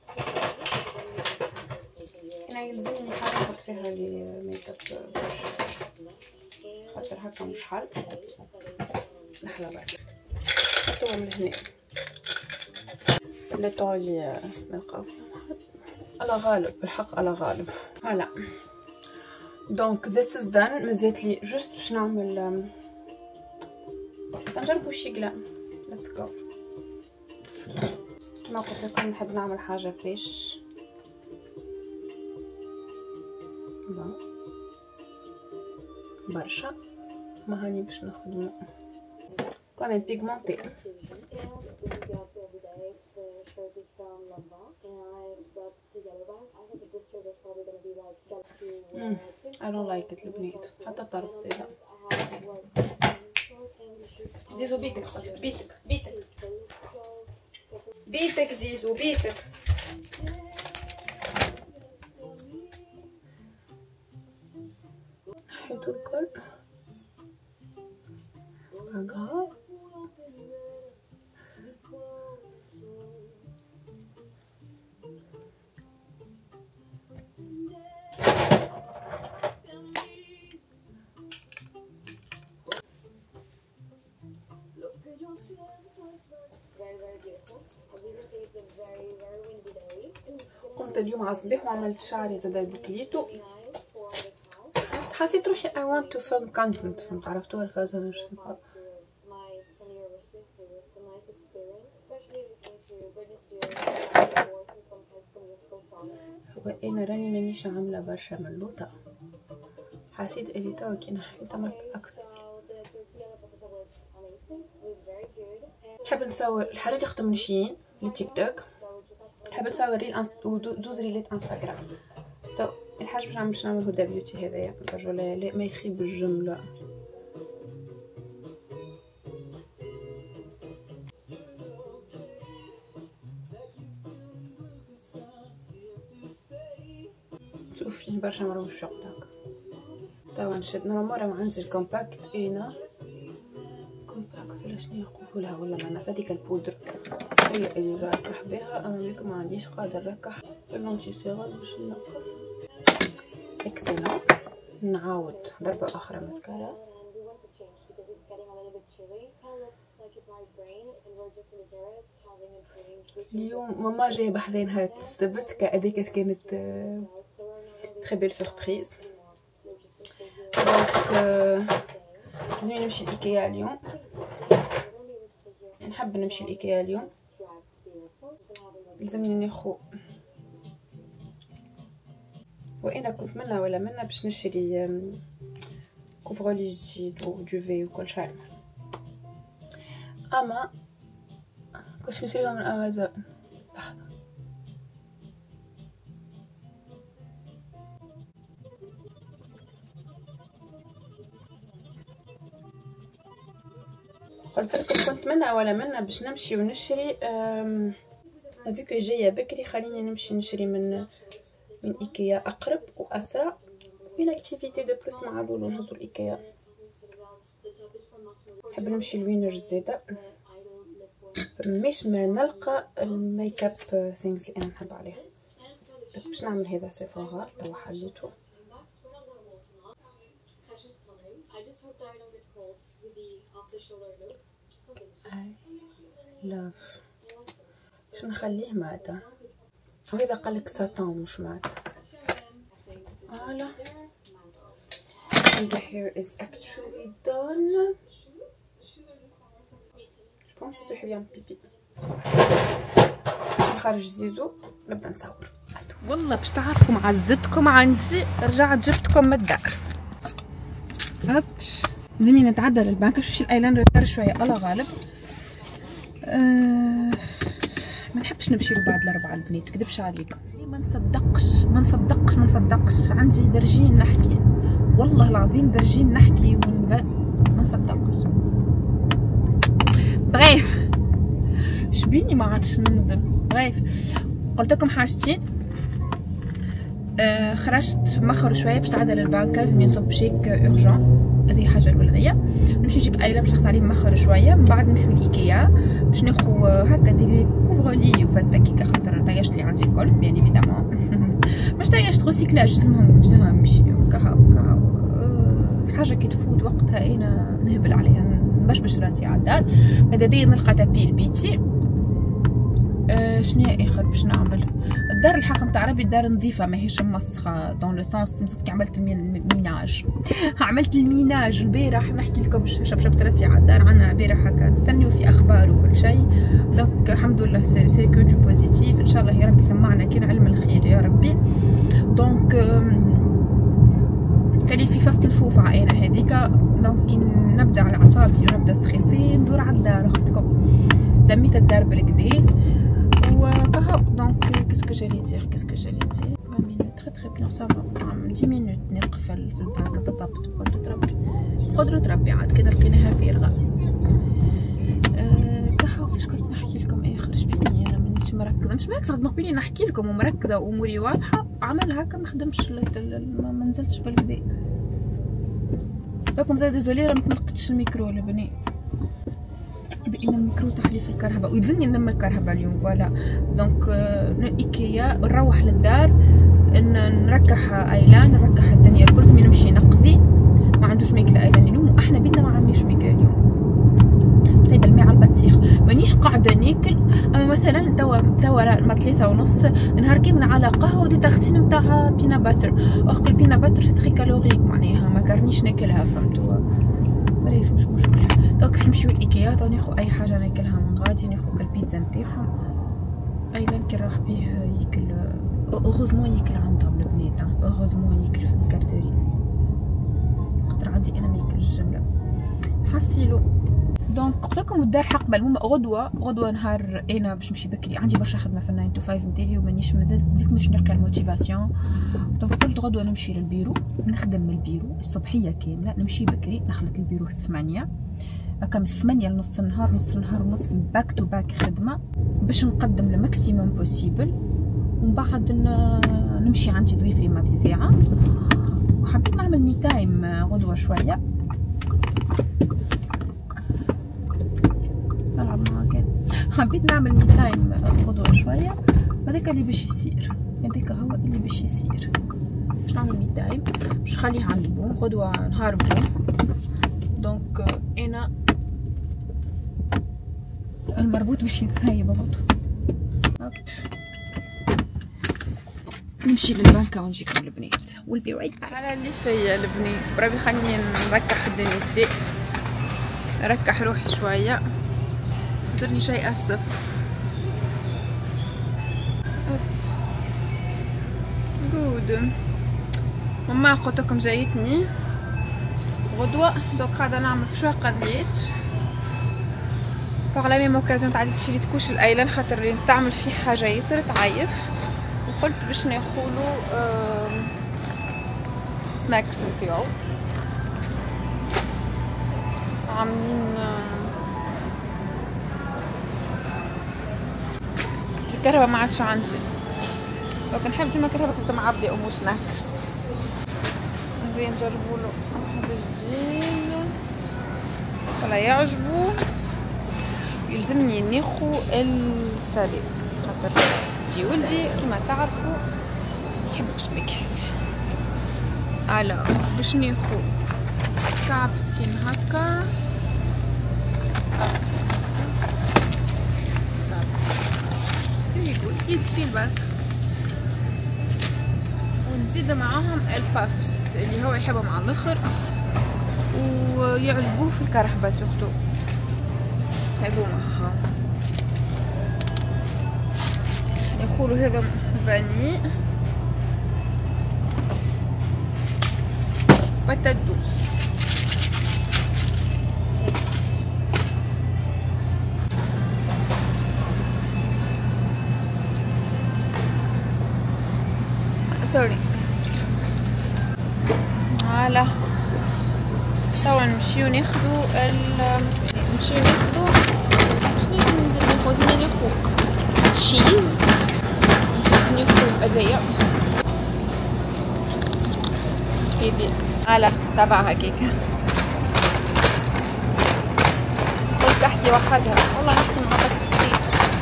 انا يلزمني حاجه نحط فيها لي ميك اب برشاس خاطر هكا مش حل. لحظه بعد حطوها من هنا اللي طالي نلقاو فيهم على غالب بالحق على غالب. هلا دونك this is done. مازالت لي جوست باش نعمل نجربو شي قلم. let's go. كما قلت لكم نحب نعمل حاجه باش بون برشا. ما هاني باش نخدمو كمان بيغمونتي. I don't like it البنات حتى الطرف زيادة. زيزو بيتك بيتك بيتك بيتك زيزو بيتك. نحيتو الكل هكا. قمت اليوم على الصباح وعملت شعري زادا بكليتو. حسيت روحي I want to film content. فهمت عرفتوها الفازة مش سبا. هو انا راني مانيش عاملة برشا ملوطة. حسيت اللي توا كي نحيت عملت اكثر. نحب نصور الحاجات يخدم من شين للتيك توك. نحب نصور ريل انست ودوز ريلات انستغرام. سو الحاجة باش نعمل باش نعمل هدى بيوتي هذايا ولا لا ما يخيب الجملة. شوفي برشا مروج شغلك. توا نشد نورمال عندي الكومباكت انا كومباكت ولا شنو يقولوا لها ولا معناتها هذيك البودر هي اللي نركح بها. انا ميك ما عنديش قادر نركح بالمونتي سيرال باش ننقص. اكسلون. نعاود ضربة اخرى ماسكارا. اليوم ماما جايبه حذايا نهار السبت كأديك كانت تري بيل سوربريز. دونك لازمني نمشي لايكيا اليوم. نحب نمشي لايكيا اليوم. لازمني ناخذ وانا كنت منا ولا منا باش نشري كوفرولي جديد ودوفي وكل شيء. اما كنت نشريهم من امازون. لحظه قلت لكم كنت منا ولا منا باش نمشي ونشري. فيك جايه بكري خليني نمشي نشري من من ايكيا اقرب واسرع. وين اكتيفيتي دو بلوس مع لولو نهزو الايكيا. نحب نمشي لوينرز زاده مش ما نلقى الميك اب ثينجز اللي انا نحب عليها. باش نعمل هذا سيفورا توا حليته. اي لاف باش نخليه ماتا وإذا قالك ساتان مش مات. فوالا and the hair is actually done. je pense que c'est bien بيبي. باش نخرج زيزو نبدا نصور. والله باش تعرفوا معزتكم عندي رجعت جبتكم من الدار. هب زمي نتعدى للبنك باش نمشي الايلاندر شويه الله غالب. أه ما نحبش نمشي له بعد الاربعه البنات نكذبش عليكم. ما نصدقش ما نصدقش ما نصدقش عندي درجين نحكي والله العظيم درجين نحكي ونبان ما نصدقش. بغيف شبيني ما عادش ننزل. بغيف قلت لكم حاجتين. آه خرجت مخر شويه باش تعدى للبنك لازم نصب شيك اورجون. هذه حاجه الاولانيه. نمشي نجيب ايلا باش نحط عليه مخر شويه من بعد نمشيو لايكيا باش ناخذ هكا دي كوفرولي وفاز دقيقه خاطر طيشت لي عندي الكل بيان ايفيدامون. مش طيشت ريسيكلاج اسمهم نمشي كهو كهو حاجه كي تفوت وقتها انا نهبل عليها نبشبش راسي على الدار. ماذا بيا نلقى تابيل بيتي. أه شنو اخر باش نعمل. الدار الحق نتاع ربي الدار نظيفه ماهيش مسخه دون لو سونس مسكت عملت الميناج. عملت الميناج البارح نحكي لكم شبشبت راسي على الدار. عندنا البارح هكا نستنيو في اخبار وكل شيء. دونك الحمد لله سي سي كو دو بوزيتيف ان شاء الله يا ربي يسمعنا كان علم الخير يا ربي. دونك كان في فصل الفوفعة انا هذيك، دونك كي نبدا على اعصابي ونبدا ستريسي ندور على الدار اختكم. لميت الدار بالكدا وكهو. دونك كاسكو جالي دير كاسكو جالي دير عشرة مينوت تري تري بيان صافا. عشرة مينوت نقفل في الباكا بالضبط بقدرة ربي بقدرة ربي. عاد كده لقيناها فارغة. أه كهو فاش كنت نحكي لكم اخر شبيني انا مانيش مركزة مش مركزة خدمة قبيلي نحكي لكم ومركزة واموري واضحة. عمل هكا ما خدمش ما نزلتش بالكدا. قلتلكم زاد ديزولي راه متنقدش الميكرو البنات. كده ان الميكرو تحلي في الكرهبة ويلزمني ننمي الكرهبة اليوم فوالا. دونك ايكيا نروح للدار نركح ايلان نركح الدنيا الكل. زمي نمشي نقضي ما عندوش ماكله ايلان اليوم واحنا بينا ما عندناش ماكله اليوم. سايبه الماء على البطيخ مانيش قاعده ناكل. اما مثلا توا توا ما ثلاثة ونص نهار كامل على قهوه ودي تختين نتاع بينا باتر. اخك البينا باتر سي تري كالوريك معناها ما كرنيش ناكلها فهمتوا. بريف مش مشكل. دونك باش نمشيو لايكيا تو ناخذ اي حاجه ناكلها من غادي. ناخذ البيتزا نتاعهم. ايلان كي راح بيه ياكل اوغوزمون ياكل عندهم البنات. اوغوزمون ياكل في الكارتوري خاطر عندي انا ما ياكلش الجمله حسيلو. دونك قلت لكم الدار حق المهم غدوه غدوه نهار انا باش نمشي بكري. عندي برشا خدمه في الناين تو فايف نتاعي ومانيش مازال زدت مش نلقى الموتيفاسيون. دونك قلت غدوه نمشي للبيرو نخدم من البيرو الصبحيه كامله. نمشي بكري نخلط البيرو الثمانية هكا من ثمانية لنص النهار نص النهار ونص باك تو باك خدمه باش نقدم الماكسيموم بوسيبل. ومن بعد نمشي عندي ضويفري ماضي ساعه. وحبيت نعمل مي تايم غدوه شويه نلعب معاك. حبيت نعمل مي تايم غدوه شويه. هذاك اللي باش يصير هذاك هو اللي باش يصير. باش نعمل مي تايم باش نخليه عند بوم غدوه نهار بوم. دونك انا المربوط باش يتسايب برضو. نمشي للبنكة ونجيكم البنات والبي رايت باك. على اللي فيا البنات بربي خليني نركح دنيتي نركح روحي شويه. درني شيء اسف. جود ماما قلت لكم جايتني غدوه. دوك قاعده نعمل في شويه قضيات باغ لا ميم اوكازيون تعدي تشري كوش الايلان خاطر نستعمل فيه حاجه ياسر تعيف. وقلت باش ناخولو سناكس نتاعو. عاملين الكهرباء ما عادش عندي. لو نحب ديما الكهرباء تبدا معبيه امور سناكس. نبغي نجربولو هذا الجيل ولا يعجبو. يلزمني ناخو السالي خاطر ستي ولدي كيما تعرفوا يحبش ماكلتي. على باش ناخو كعبتين هكا كعبتين كعبتين يقول يزفي الباك. ونزيد معاهم البافس اللي هو يحبه مع الاخر ويعجبوه في الكرهبه سورتو. هذوما يقولوا هذا فاني باتات دوس. سوري هلا توا نمشيو ناخدو ال نمشيو ناخدو شنو ننزل ناخذ ناخذ تشيز ناخذ هذايا هذي هلا تبع هكاك. قلت احكي وحدها والله نحكي مع بس كتير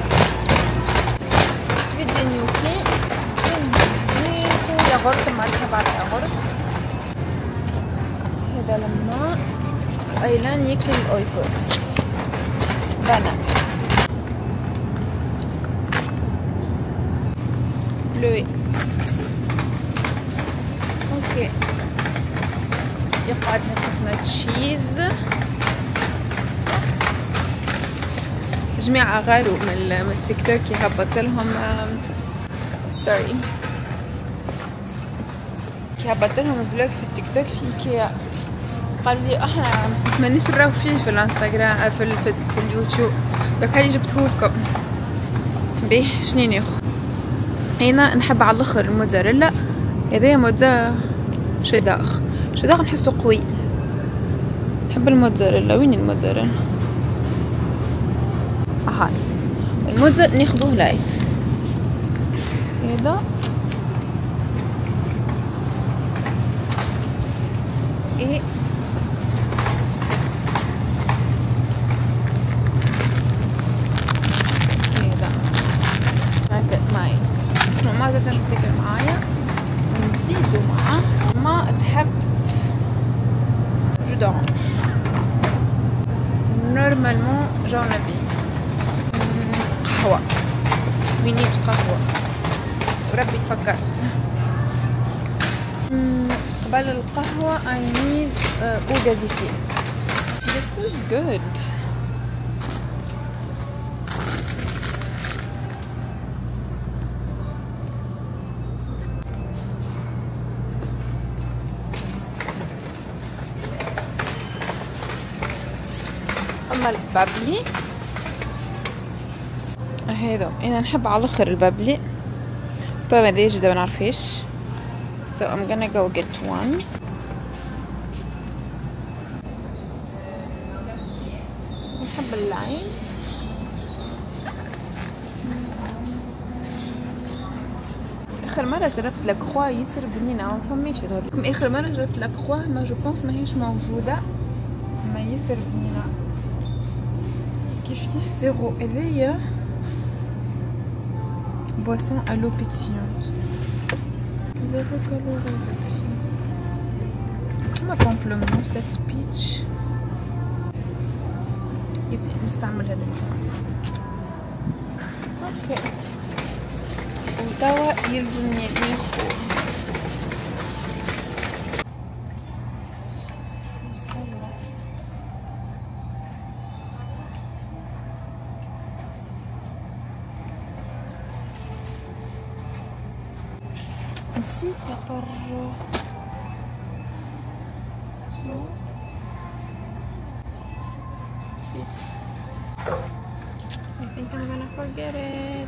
بدي نيوكي ناخذ ياغورت مالتها بعد ياغورت. هذا لما ايلان ياكل الاويكوس بنات بلوي اوكي. يقعد ناخذنا تشيز جماعة غاروا من التيك توك يهبط لهم سوري كي هبطت لهم فلوج في التيك توك في ايكيا، قالوا لي احنا مانيش نراو فيه في الانستغرام في, في, في اليوتيوب، دوك هاي جبتهولكم. بيه شنين ياخو هنا نحب على الاخر الموتزاريلا، هذايا موتزا شداخ شداخ نحسه قوي. نحب الموتزاريلا. وين الموتزاريلا؟ اها الموتزا ناخذوه لايت. هذا ايه هذا باكت مايت. ما زاد نفتكر معايا ونسيتو معاه. ما تحب جو دورانج نورمالمون جاونا بيه قهوة. وي نيد قهوة وربي تفكرت. قبل القهوة I need uh, eau gazéfiée. This is good. أما البابلي هذا أنا نحب على الآخر البابلي بابا هذا جدا منعرفش. So I'm gonna go get one. نحب اللاين. آخر مرة جربت لاكخوا ياسر بنينة ما فماش هذول. آخر مرة جربت لاكخوا ما جو بونس ماهيش موجودة ما ياسر بنينة. كيف كيف زيرو. هذايا boisson à l'eau pétillante. Zéro calorie. ما pamplemousse that's peach. يجي نستعمل هذا النوع. اوكي. وتوا يلزمني ناخذ نسيت أقر نسيت. I think I'm gonna forget it.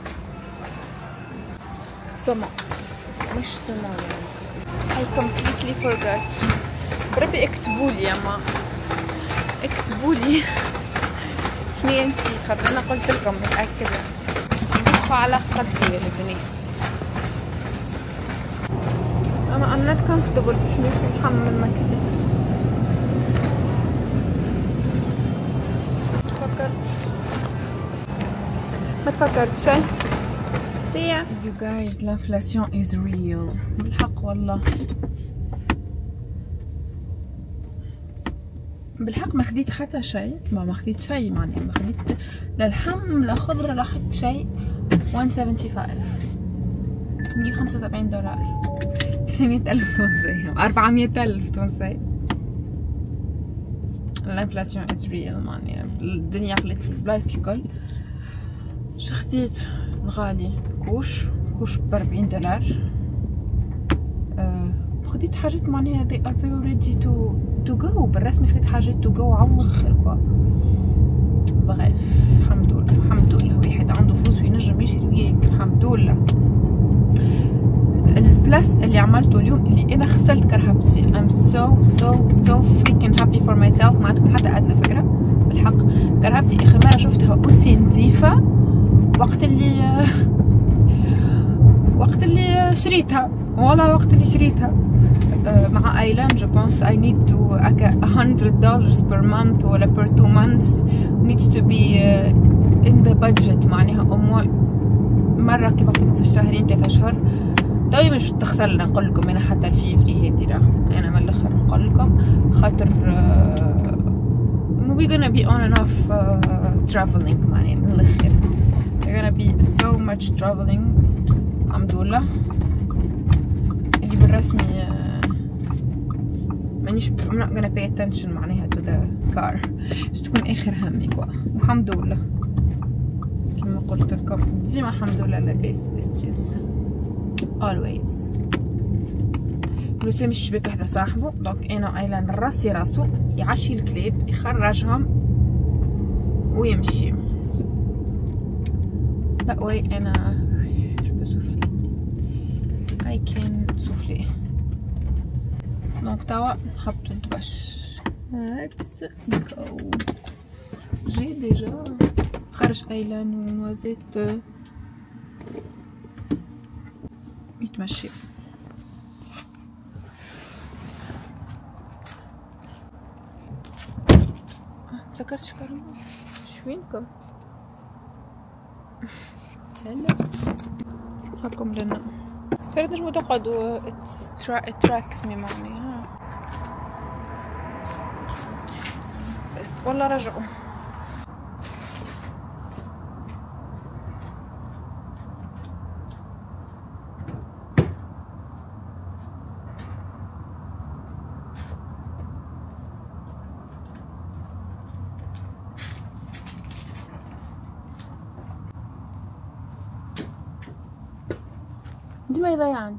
سما مش سما I completely forgot. بربي اكتبولي يا ما اكتبولي شنو نسيت خاطر انا قلت لكم متأكدة ندفع على قدي يا البنات. أنا I'm not comfortable باش نحمل ماكسي. فكرت ما تفكرت شي فيا. You guys l'inflation is real بالحق والله. بالحق ما خديت حتى شيء ما ما خديت شيء معناها ما خديت لا لحم لا خضرة لا حتى شيء. مية وسبعة وسبعين مية وخمسة وسبعين دولار ثمانمية ألف تونسي أربعمية ألف تونسي. الانفلاسيون از ريال معناها الدنيا غلت في البلايص الكل. شخديت الغالي كوش كوش بأربعين دولار. أه خديت حاجات معناها they are very ready to to go. بالرسمي خديت حاجات to go على الاخر كوا. بغيف الحمد لله الحمد لله واحد عنده فلوس وينجم يشري وياك الحمد لله. البلاس اللي عملته اليوم اللي انا غسلت كرهبتي I'm so so so freaking happy for myself. ما عندكم حتى ادنى فكره بالحق. كرهبتي اخر مره شفتها اوسي نظيفه وقت اللي وقت اللي شريتها والله وقت اللي شريتها مع ايلان. جو بونس I need to one hundred dollars per month ولا per two months needs to be in the budget معناها أمور مرة كيف بعطيكم في الشهرين ثلاثة أشهر. دوي مش تخسر لنا نقول لكم أنا حتى الفيفري هذي راه أنا من الآخر نقول لكم خاطر we gonna be on and off uh, traveling معناها من الآخر we're gonna be so much traveling الحمد لله. اللي بالرسمي مانيش I'm not gonna pay attention معناها to the car باش تكون آخر همي كوا. والحمد لله كما قلت لكم ديما الحمد لله لاباس بستيز always. دونك لوسي مش بك وحده صاحبه، دونك انا قايله نراسي راسو يعشي الكليب يخرجهم ويمشي. لا وي انا بسوفلي اي كان سوفلي. دونك توا نحطو الدبش. ليتس جو. جي ديجا خرج ايلان ونوازيت يتمشي. تذكرتش كرم شوينكم هلا هاكم لنا ترى نجمو تقعدوا تراكس مي معني ها بس والله رجعوا. ديما يضيعني.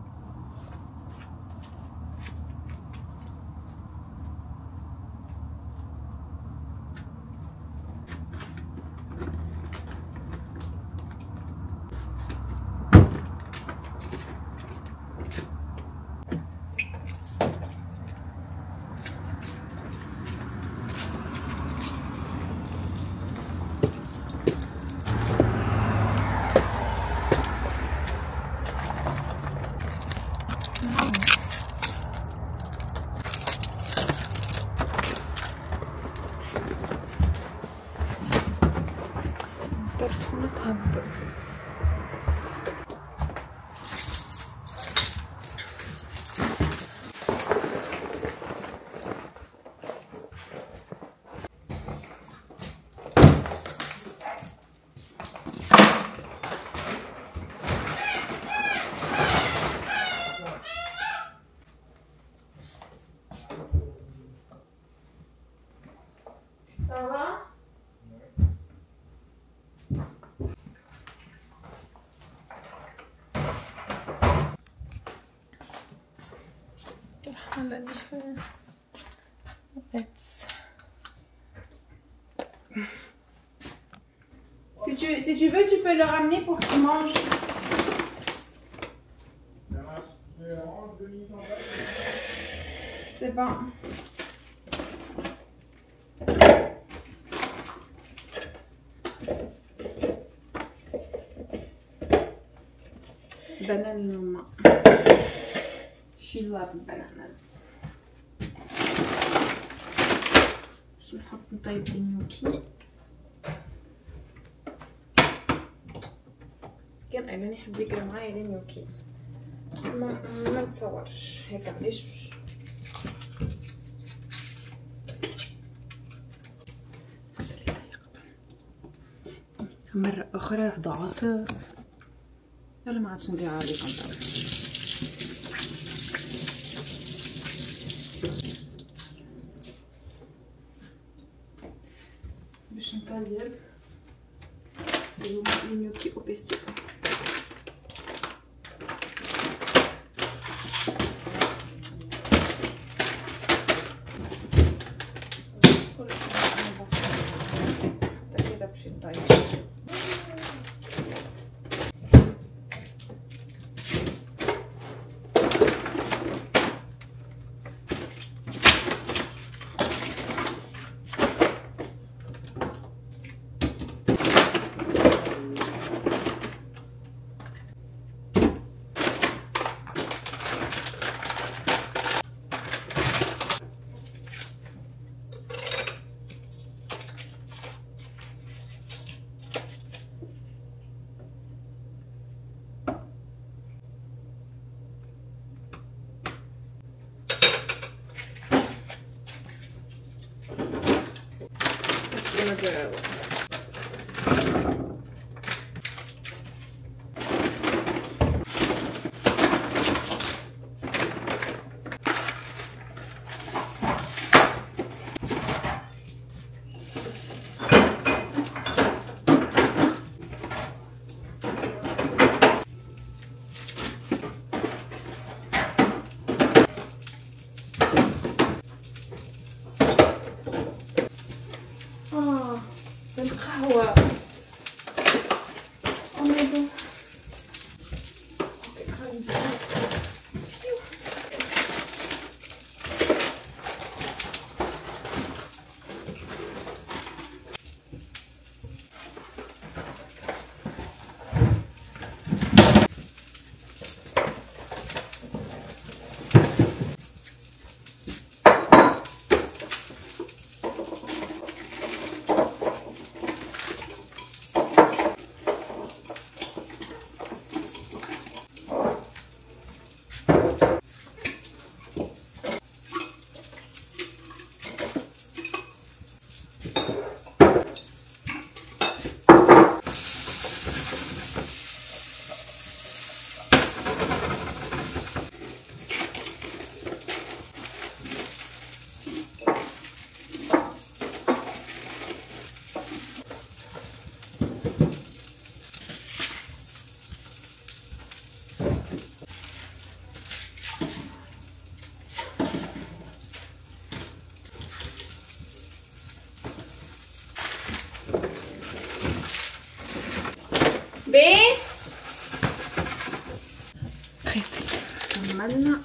Let's. Si tu, si tu veux, tu peux le ramener pour qu'il mange. C'est bon. Banane maman. She loves bananas. شو نحط نطيب النيوكي. كان انا نحب يقرا معايا النيوكي ما ما نتصورش هيك علاش غسل يدي قبل مرة أخرى ضاعت يلا ما عادش نضيع عليكم. باش نطيب النيوكي او بيستو. là. Oh my god. B. Très mal.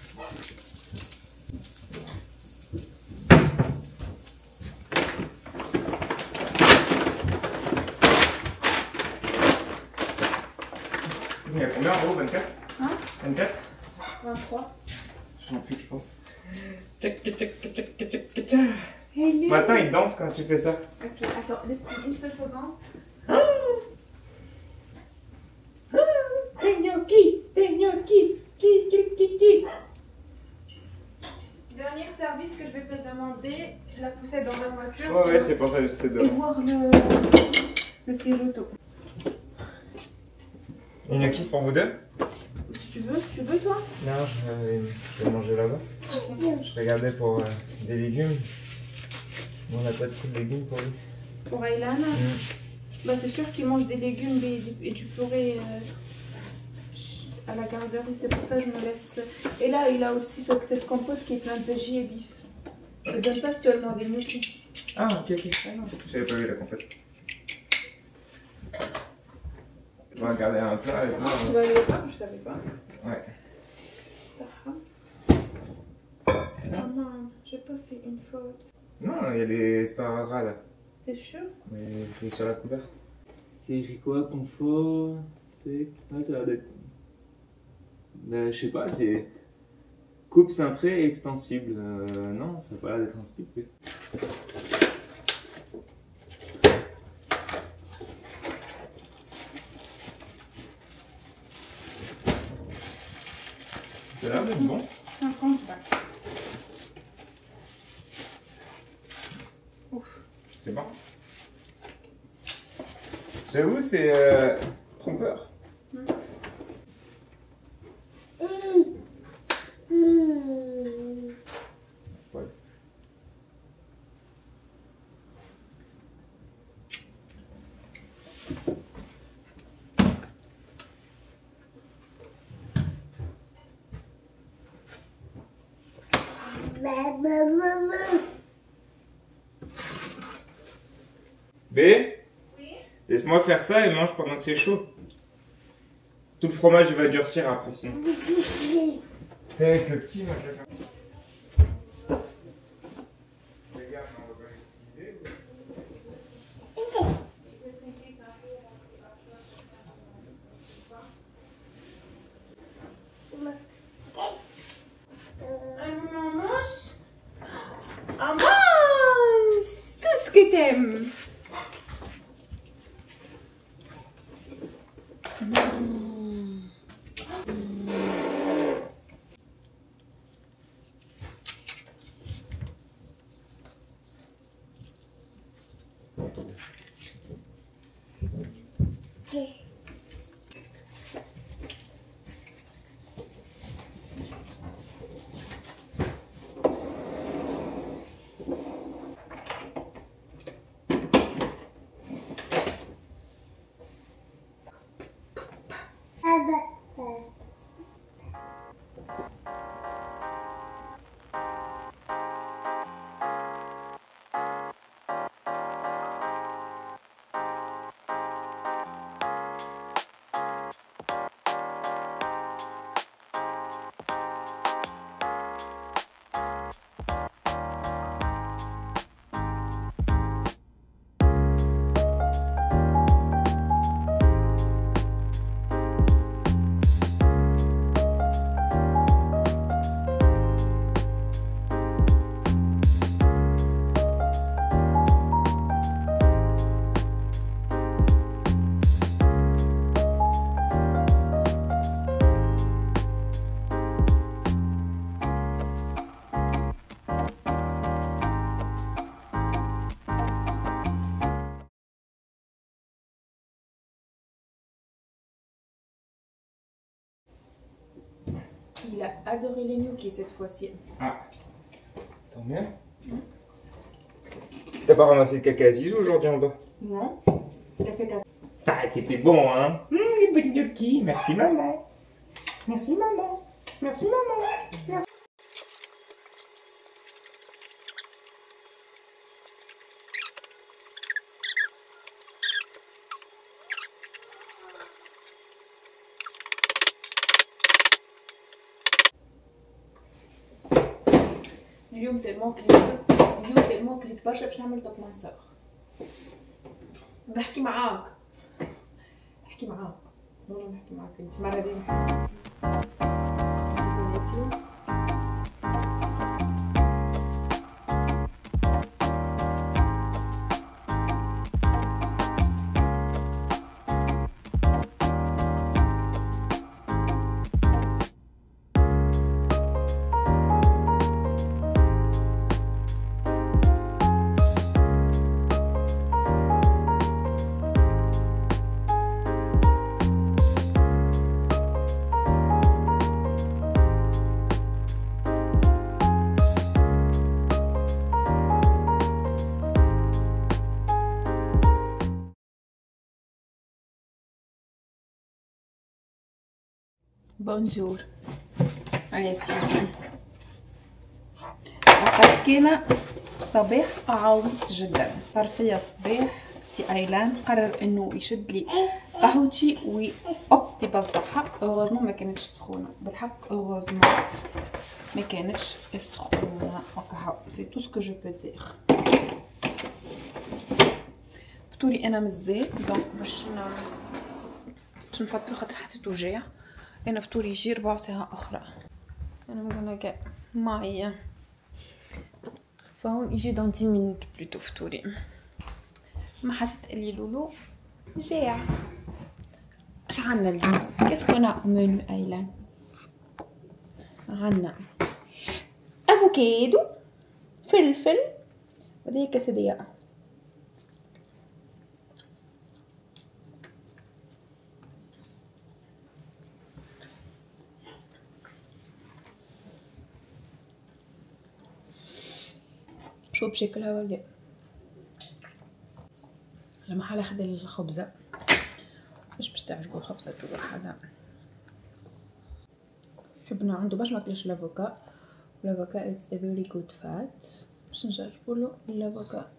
Il y a combien en gros? vingt-quatre?
Hein?
vingt-quatre?
vingt-trois.
J'en plus, je pense.
Hey,
Maintenant, il danse quand tu fais ça.
ok, attends, laisse-moi une seule seconde. Des gnocchis, des gnocchis, qui, qui, qui, qui. Dernier service que je vais te demander, la pousser dans la voiture.
Ouais, ouais, c'est pour ça que j'essaie de.
Et voir le, le siège auto.
Une gnocchi pour vous deux?
Si tu veux, tu veux toi?
Non, je vais, je vais manger là-bas.
Okay.
Je regardais pour euh, des légumes. On n'a pas trop de légumes pour lui.
Pour Aylan,
Mm.
bah, c'est sûr qu'il mange des légumes et, et du purée euh, à la garderie. C'est pour ça que je me laisse. Et là, il a aussi ce- cette compote qui est pleine de végis et bif. Je ne donne pas seulement des gnocchis.
Ah, ok, ok.
Ah non.
J'avais pas vu la compote. On va regarder un plat et tout.
Tu vas aller voir, je savais pas.
Ouais.
Maman, j'ai pas fait une faute.
Non, il y a les sparadraps là.
T'es sûr?
Mais c'est sur la couverte.
C'est écrit quoi? Confort, sec. Ah, ça a l'air d'être. Ben, je sais pas, c'est. Coupe cintrée et extensible. Euh, non, ça a pas l'air d'être un slip. Oui.
Ça a l'air d'être bon.
cinquante balles. Ouf.
C'est bon. J'avoue, c'est euh, trompeur.
Mm.
Ouais. B,
Oui.
laisse-moi faire ça et mange pendant que c'est chaud. Tout le fromage il va durcir après sinon. Et avec le petit, moi je vais faire. Les gars, on va pas l'utiliser.
Un mange. Un mange tout ce que t'aimes. Il a adoré les gnocchis cette fois-ci.
Ah, tant bien. Mmh. T'as pas ramassé de caca à Zizou aujourd'hui en bas?
Non. T'as fait caca.
Ah, c'était bon, hein. Mmh, les bonnes gnocchis. Merci maman. Merci maman. Merci maman. Merci.
اليوم تلمو كليت اليوم تلمو كليت برشا باش نعمل توك مانسور. نحكي معاك نحكي معاك والله نحكي معاك انت مرة دي نحكي بونجور. يا سيدي لقد كان صباح عاوز جدا. طرفية الصباح سي ايلان قرر انه يشد لي قهوتي وي اوب يبزعها. اوغوزمون ما كانتش سخونه بالحق، اوغوزمون ما كانتش سخونه هكا. سي تو سكو جو بو دير. فطوري انا مزال دونك باش باش نفطر خاطر حسيتو جاع. انا فطوري يجي ربع ساعه اخرى. انا مازال كاع معايا فهون يجي دون عشر مينوت بلوتو فطوري. ما حسيت اللي لولو جاع. اش عنا اليوم؟ كاسكونا منو ايلان؟ عنا افوكادو، فلفل، وهذه كاسديه. شو بشكلها ولا لما حال اخذ الخبزه مش باش تعجبو الخبزه تبع حدا. حبنا عنده باش ماكلش الافوكا، والافوكا اتس ا فيري جود فات. باش نجربوا له الافوكا.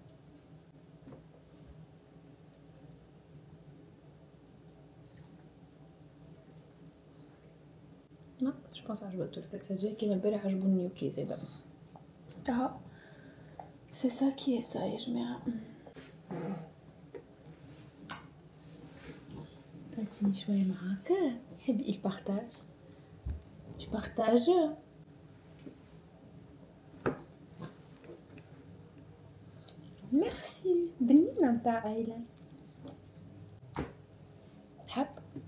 لا جو بونس عجبتو الكاساجي كيما البارح عجبوني النيوكي زادا. اها سي سا كي سا يا جماعه. عطيني شويه معاك. حبي البارتاج. tu partages. ميرسي بنينه نتاع ايلان. تحب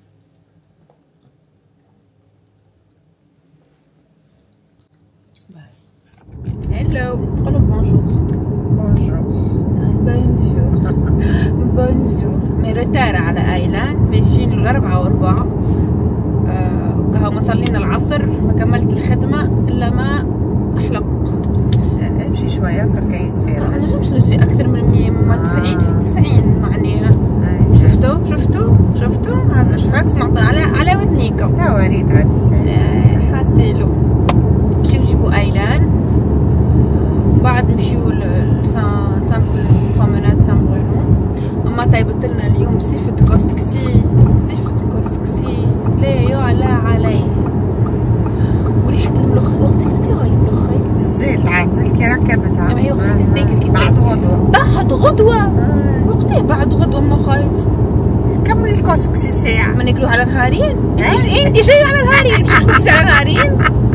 هلو قولوا بونجور.
بونجور.
بونجور بونجور. مي روتار على ايلان ماشيين الاربعة وربع. آه كهو ما صلينا العصر ما كملت الخدمة الا ما احلق.
امشي شوية كل كيس فيها.
ما نجمش نشري اكثر من مية تسعين في تسعين معناها. شفتوا شفتوا شفتوا هاكا شفاك سمعتوا على على ودنيكم.
لا وريد على تسعين.
حاسيلو نمشيو نجيبو ايلان بعد نمشيو لسامبل بروميناد سان برونو. اما طيبتلنا اليوم صفة كسكسي صفة كسكسي لا يعلى عليه. وريحة الملوخ وقت ناكلوها الملوخي
الزيت عاد زيت كي ركبتها.
اما هي وقت تاكل كي
بعد غدوة.
بعد غدوة. آه. وقتها بعد غدوة ما خايت.
كمل الكسكسي ساعة.
ما ناكلوه على نهارين؟ انت انت جاي على نهارين مش تخصي على نهارين؟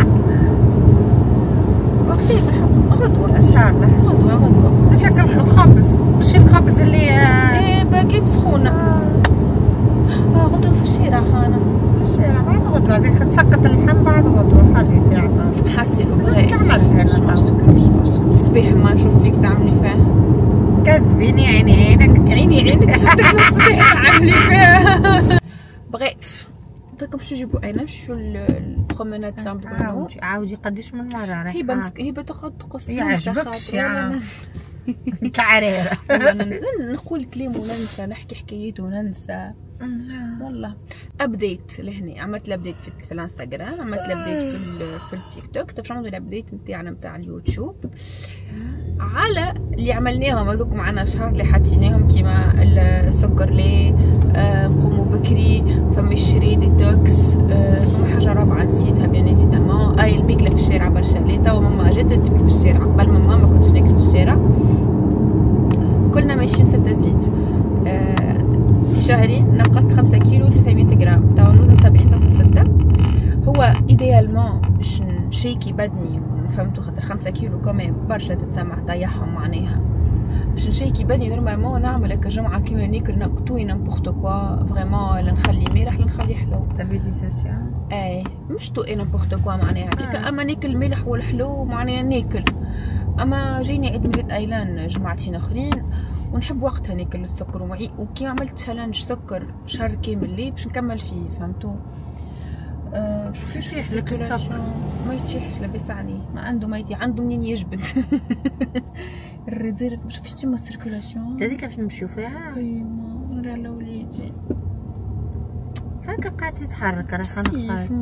وقتها بالحق غدوة.
ان شاء الله.
غدوة غدوة.
باش هكا الخبز ماشي الخبز اللي
ايه باكيت سخونة. اه غدوة في الشارع خانة.
في الشارع بعد غدوة هذيك تسقط اللحم بعد غدوة خلي ساعة.
حاسيلو
بصح كملتها
مش مشكل مش مشكل. الصباح ما نشوف فيك تعملي فيها.
كذبيني عيني عينك
عيني عينك شفتك من الصباح تعملي فيها. بغيف نعطيكم نمشيو نجيبو اينا نمشيو البروميناد سان برونو.
عاودي عاودي قداش من مرة رايحة.
هبه مسك هبه تقعد تقص
يعجبكش يا كعريرة.
نقول كلام وننسى، نحكي حكايات وننسى والله. ابديت لهنا، عملت الابديت في, في الانستغرام، عملت الابديت في في التيك توك. طيب شنو نعملوا الابديت نتاعنا نتاع اليوتيوب على اللي عملناهم هذوك معنا شهر اللي حطيناهم كيما السكر لي، آه نقوموا بكري، فما الشري ديتوكس، آه فما حاجه رابعه نسيتها بيان ايفيدامون، اي الماكله في الشارع برشا ليتا، وماما جات تاكل في الشارع. قبل ماما ما كنتش ناكل في الشارع، كلنا ماشيين ستة زيت. آه في شهرين نقصت خمسة كيلو ثلاثمية غرام، توا نوزن سبعين فاصلة ستة. هو ايديالمون باش نشيكي بدني، فهمتوا، خاطر خمسة كيلو كمان برشا تتسمع طيحهم معناها. باش نشيكي بدني نورمالمون نعمل هكا جمعه كامله ناكل توي نامبورت كوا فريمون، لا نخلي مالح لا نخلي حلو.
ستابيليزاسيون.
اي مش تو اي نامبورت كوا معناها هكاك. اما ناكل مالح والحلو معناها ناكل. اما جيني عيد ميلاد ايلان جمعتين اخرين ونحب وقتها ناكل السكر، ومعي وكي عملت تشالنج سكر شهر كامل لي باش نكمل فيه، فهمتوا. أه شوفي
يتيح لك السكر.
ما يتيحش لاباس عليه، ما عنده ما يتيح، عنده منين يجبد. الريزيرف مش فيش ما سيركولاسيون
هذيك باش نمشيو فيها.
اي ما نرى على وليدي
هكا بقات تتحرك رايحه نقات.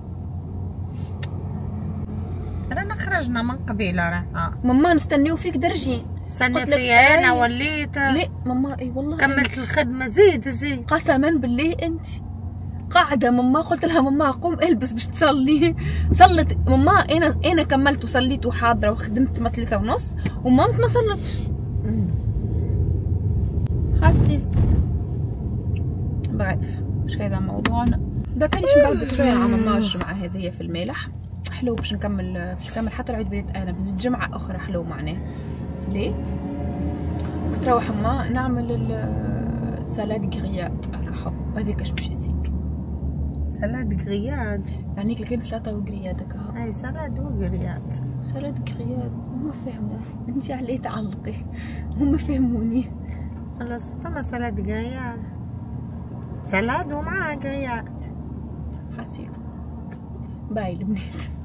رانا خرجنا من قبيله رايحه.
ماما نستنيو فيك درجين.
استنى فيا انا وليت.
لا ماما اي والله
كملت الخدمه. زيد زيد
قسما بالله انت قاعده. ماما قلت لها ماما قوم البس باش تصلي. صلت ماما، انا انا كملت وصليت وحاضره وخدمت ما ثلاثة ونص، وماما ما صلتش. حاسين بعرف مش هذا موضوعنا. دا كانش نبلبس شويه مع ماما الجمعه هذيا في المالح حلو باش نكمل باش نكمل حتى العيد ميلاد انا بزيد جمعه اخرى حلو معناه. ليه كنت روح ما نعمل السلاد غريات هكا حب هذيك اش باش يصير.
سلاد غريات
يعني كان سلطه وغريات هكا.
اي سلاد وغريات.
سلاد غريات هما فهموا، انت عليه تعلقي، هما فهموني.
خلاص فما سلاد غريات، سلاد ومعها غريات.
حاسين باي البنات.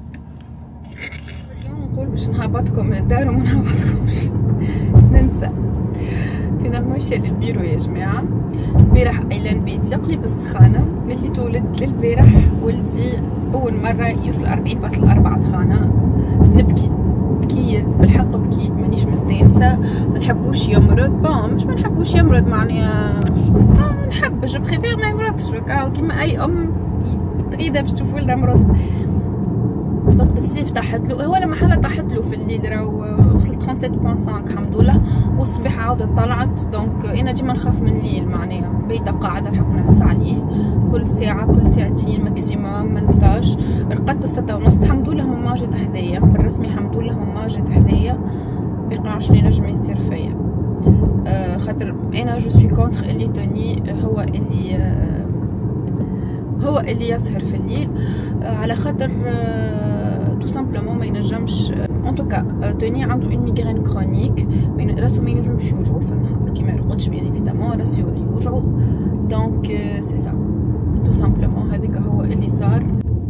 اليوم نقول باش نهبطكم من الدار وما نهبطكمش ننسى. فينالمون مشى للبيرو يا جماعه. البارح ايلان بيت يقلي بالسخانه، ملي تولد للبارح ولدي اول مره يوصل أربعين فاصلة أربعة سخانه. نبكي بكيت بالحق، بكيت مانيش مستانسه. ما نحبوش يمرض، بون مش ما نحبوش يمرض معناها ما نحبش، جو بريفير ما يمرضش كيما اي ام تريدها باش تشوف ولدها مرض. دونك بالصيف طاحت له ولا محله، طاحت له في الليل راهو وصلت سبعة وخمسين فاصلة خمسة الحمد لله، والصباح عاودت طلعت. دونك انا ديما نخاف من الليل معناها، بيتا قاعده نحب نعس عليه كل ساعه كل ساعتين ماكسيموم، ما نبقاش. رقدت الستة ونص الحمد لله، ماما جات حذايا بالرسمي الحمد لله، ماما جات حذايا باقي شنو ينجم يصير فيا. آه خاطر انا جو سوي كونتر اللي توني هو اللي آه هو اللي يسهر في الليل، آه على خاطر آه تو سامبلومون ما ينجمش. ان توكا توني عنده اون ميغرين كرونيك، راسو ما يلزمش يوجعو في النهار كي ما يرقدش بيان ايفيدامون راسو يوجعو. دونك سي سا تو سامبلومون هذاك هو اللي صار.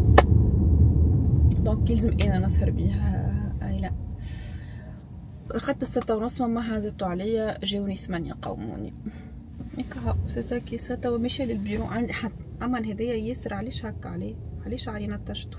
دونك يلزم انا نسهر بيها. اي لا رقدت الستة ونص، ماما هزتو عليا جاوني ثمانية قوموني هكا. سي سا كي ستا ومشى للبيرو عندي حد امان هدايا ياسر. علاش هكا عليه؟ علاش علينا نطشتو؟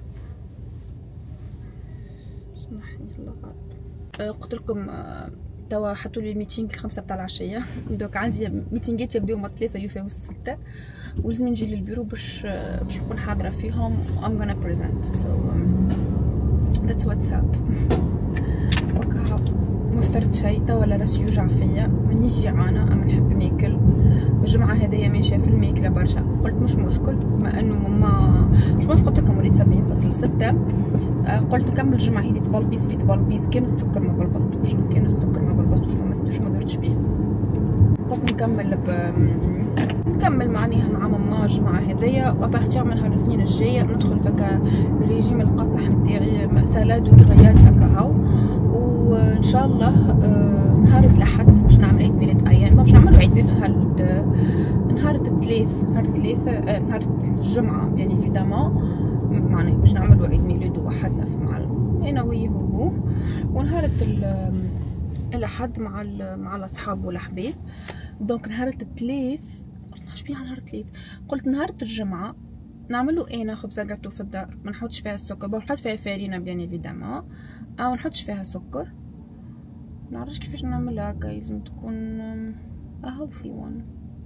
نحي الله غالب. قلت لكم توا حطوا لي ميتينغ الخمسة بتاع العشية. دوك عندي ميتينغات يبداو من ثلاثة يوفيو ستة، ولازم نجي للبيرو باش باش نكون حاضرة فيهم. I'm gonna present so um, that's what's up. وكا ما فطرت شي توا ولا راسي يوجع فيا، مانيش جيعانة اما نحب ناكل. الجمعة هذيا ماشية في الماكلة برشا، قلت مش مشكل بما انه ماما مش بس قلت لكم وليت سبعين فاصلة ستة. قلت نكمل الجمعة هذي تبلبيس في تبلبيس. كان السكر ما بلبسطوش، كان السكر ما بلبسطوش ما مسدوش ما درتش بيه. قلت نكمل ب... نكمل معناها مع ماما الجمعة هذيا، وابارتيغ من نهار الاثنين الجاية ندخل فكا ريجيم القاصح نتاعي سلاد وكغيات هكا هاو. وان شاء الله نهار الأحد باش نعمل عيد ميلاد ايان، ما باش نعملو عيد ميلاد نهار نهار الثلاث نهار الثلاث آه نهار الجمعة يعني فيدامون معناها باش نعملو عيد ميلاد وحدنا في مع انا وياه وبوه، ونهار الاحد مع مع الاصحاب والاحباب. دونك نهار الثلاث قلت نحش بيها نهار الثلاث، قلت نهار الجمعة نعملو انا خبزة جاتو في الدار ما نحطش فيها السكر، بنحط فيها فارينة بيان ايفيدامون او نحطش فيها سكر. نعرفش كيفاش نعملها هكا، لازم تكون a healthy one.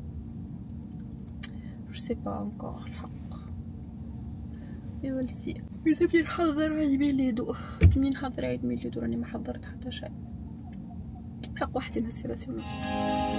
je sais pas encore الحق. we will see. تبي نحضر عيد ميلادو، تبي نحضر عيد ميلادو راني ما حضرت حتى شيء. حق واحد الناس في راسي ونص.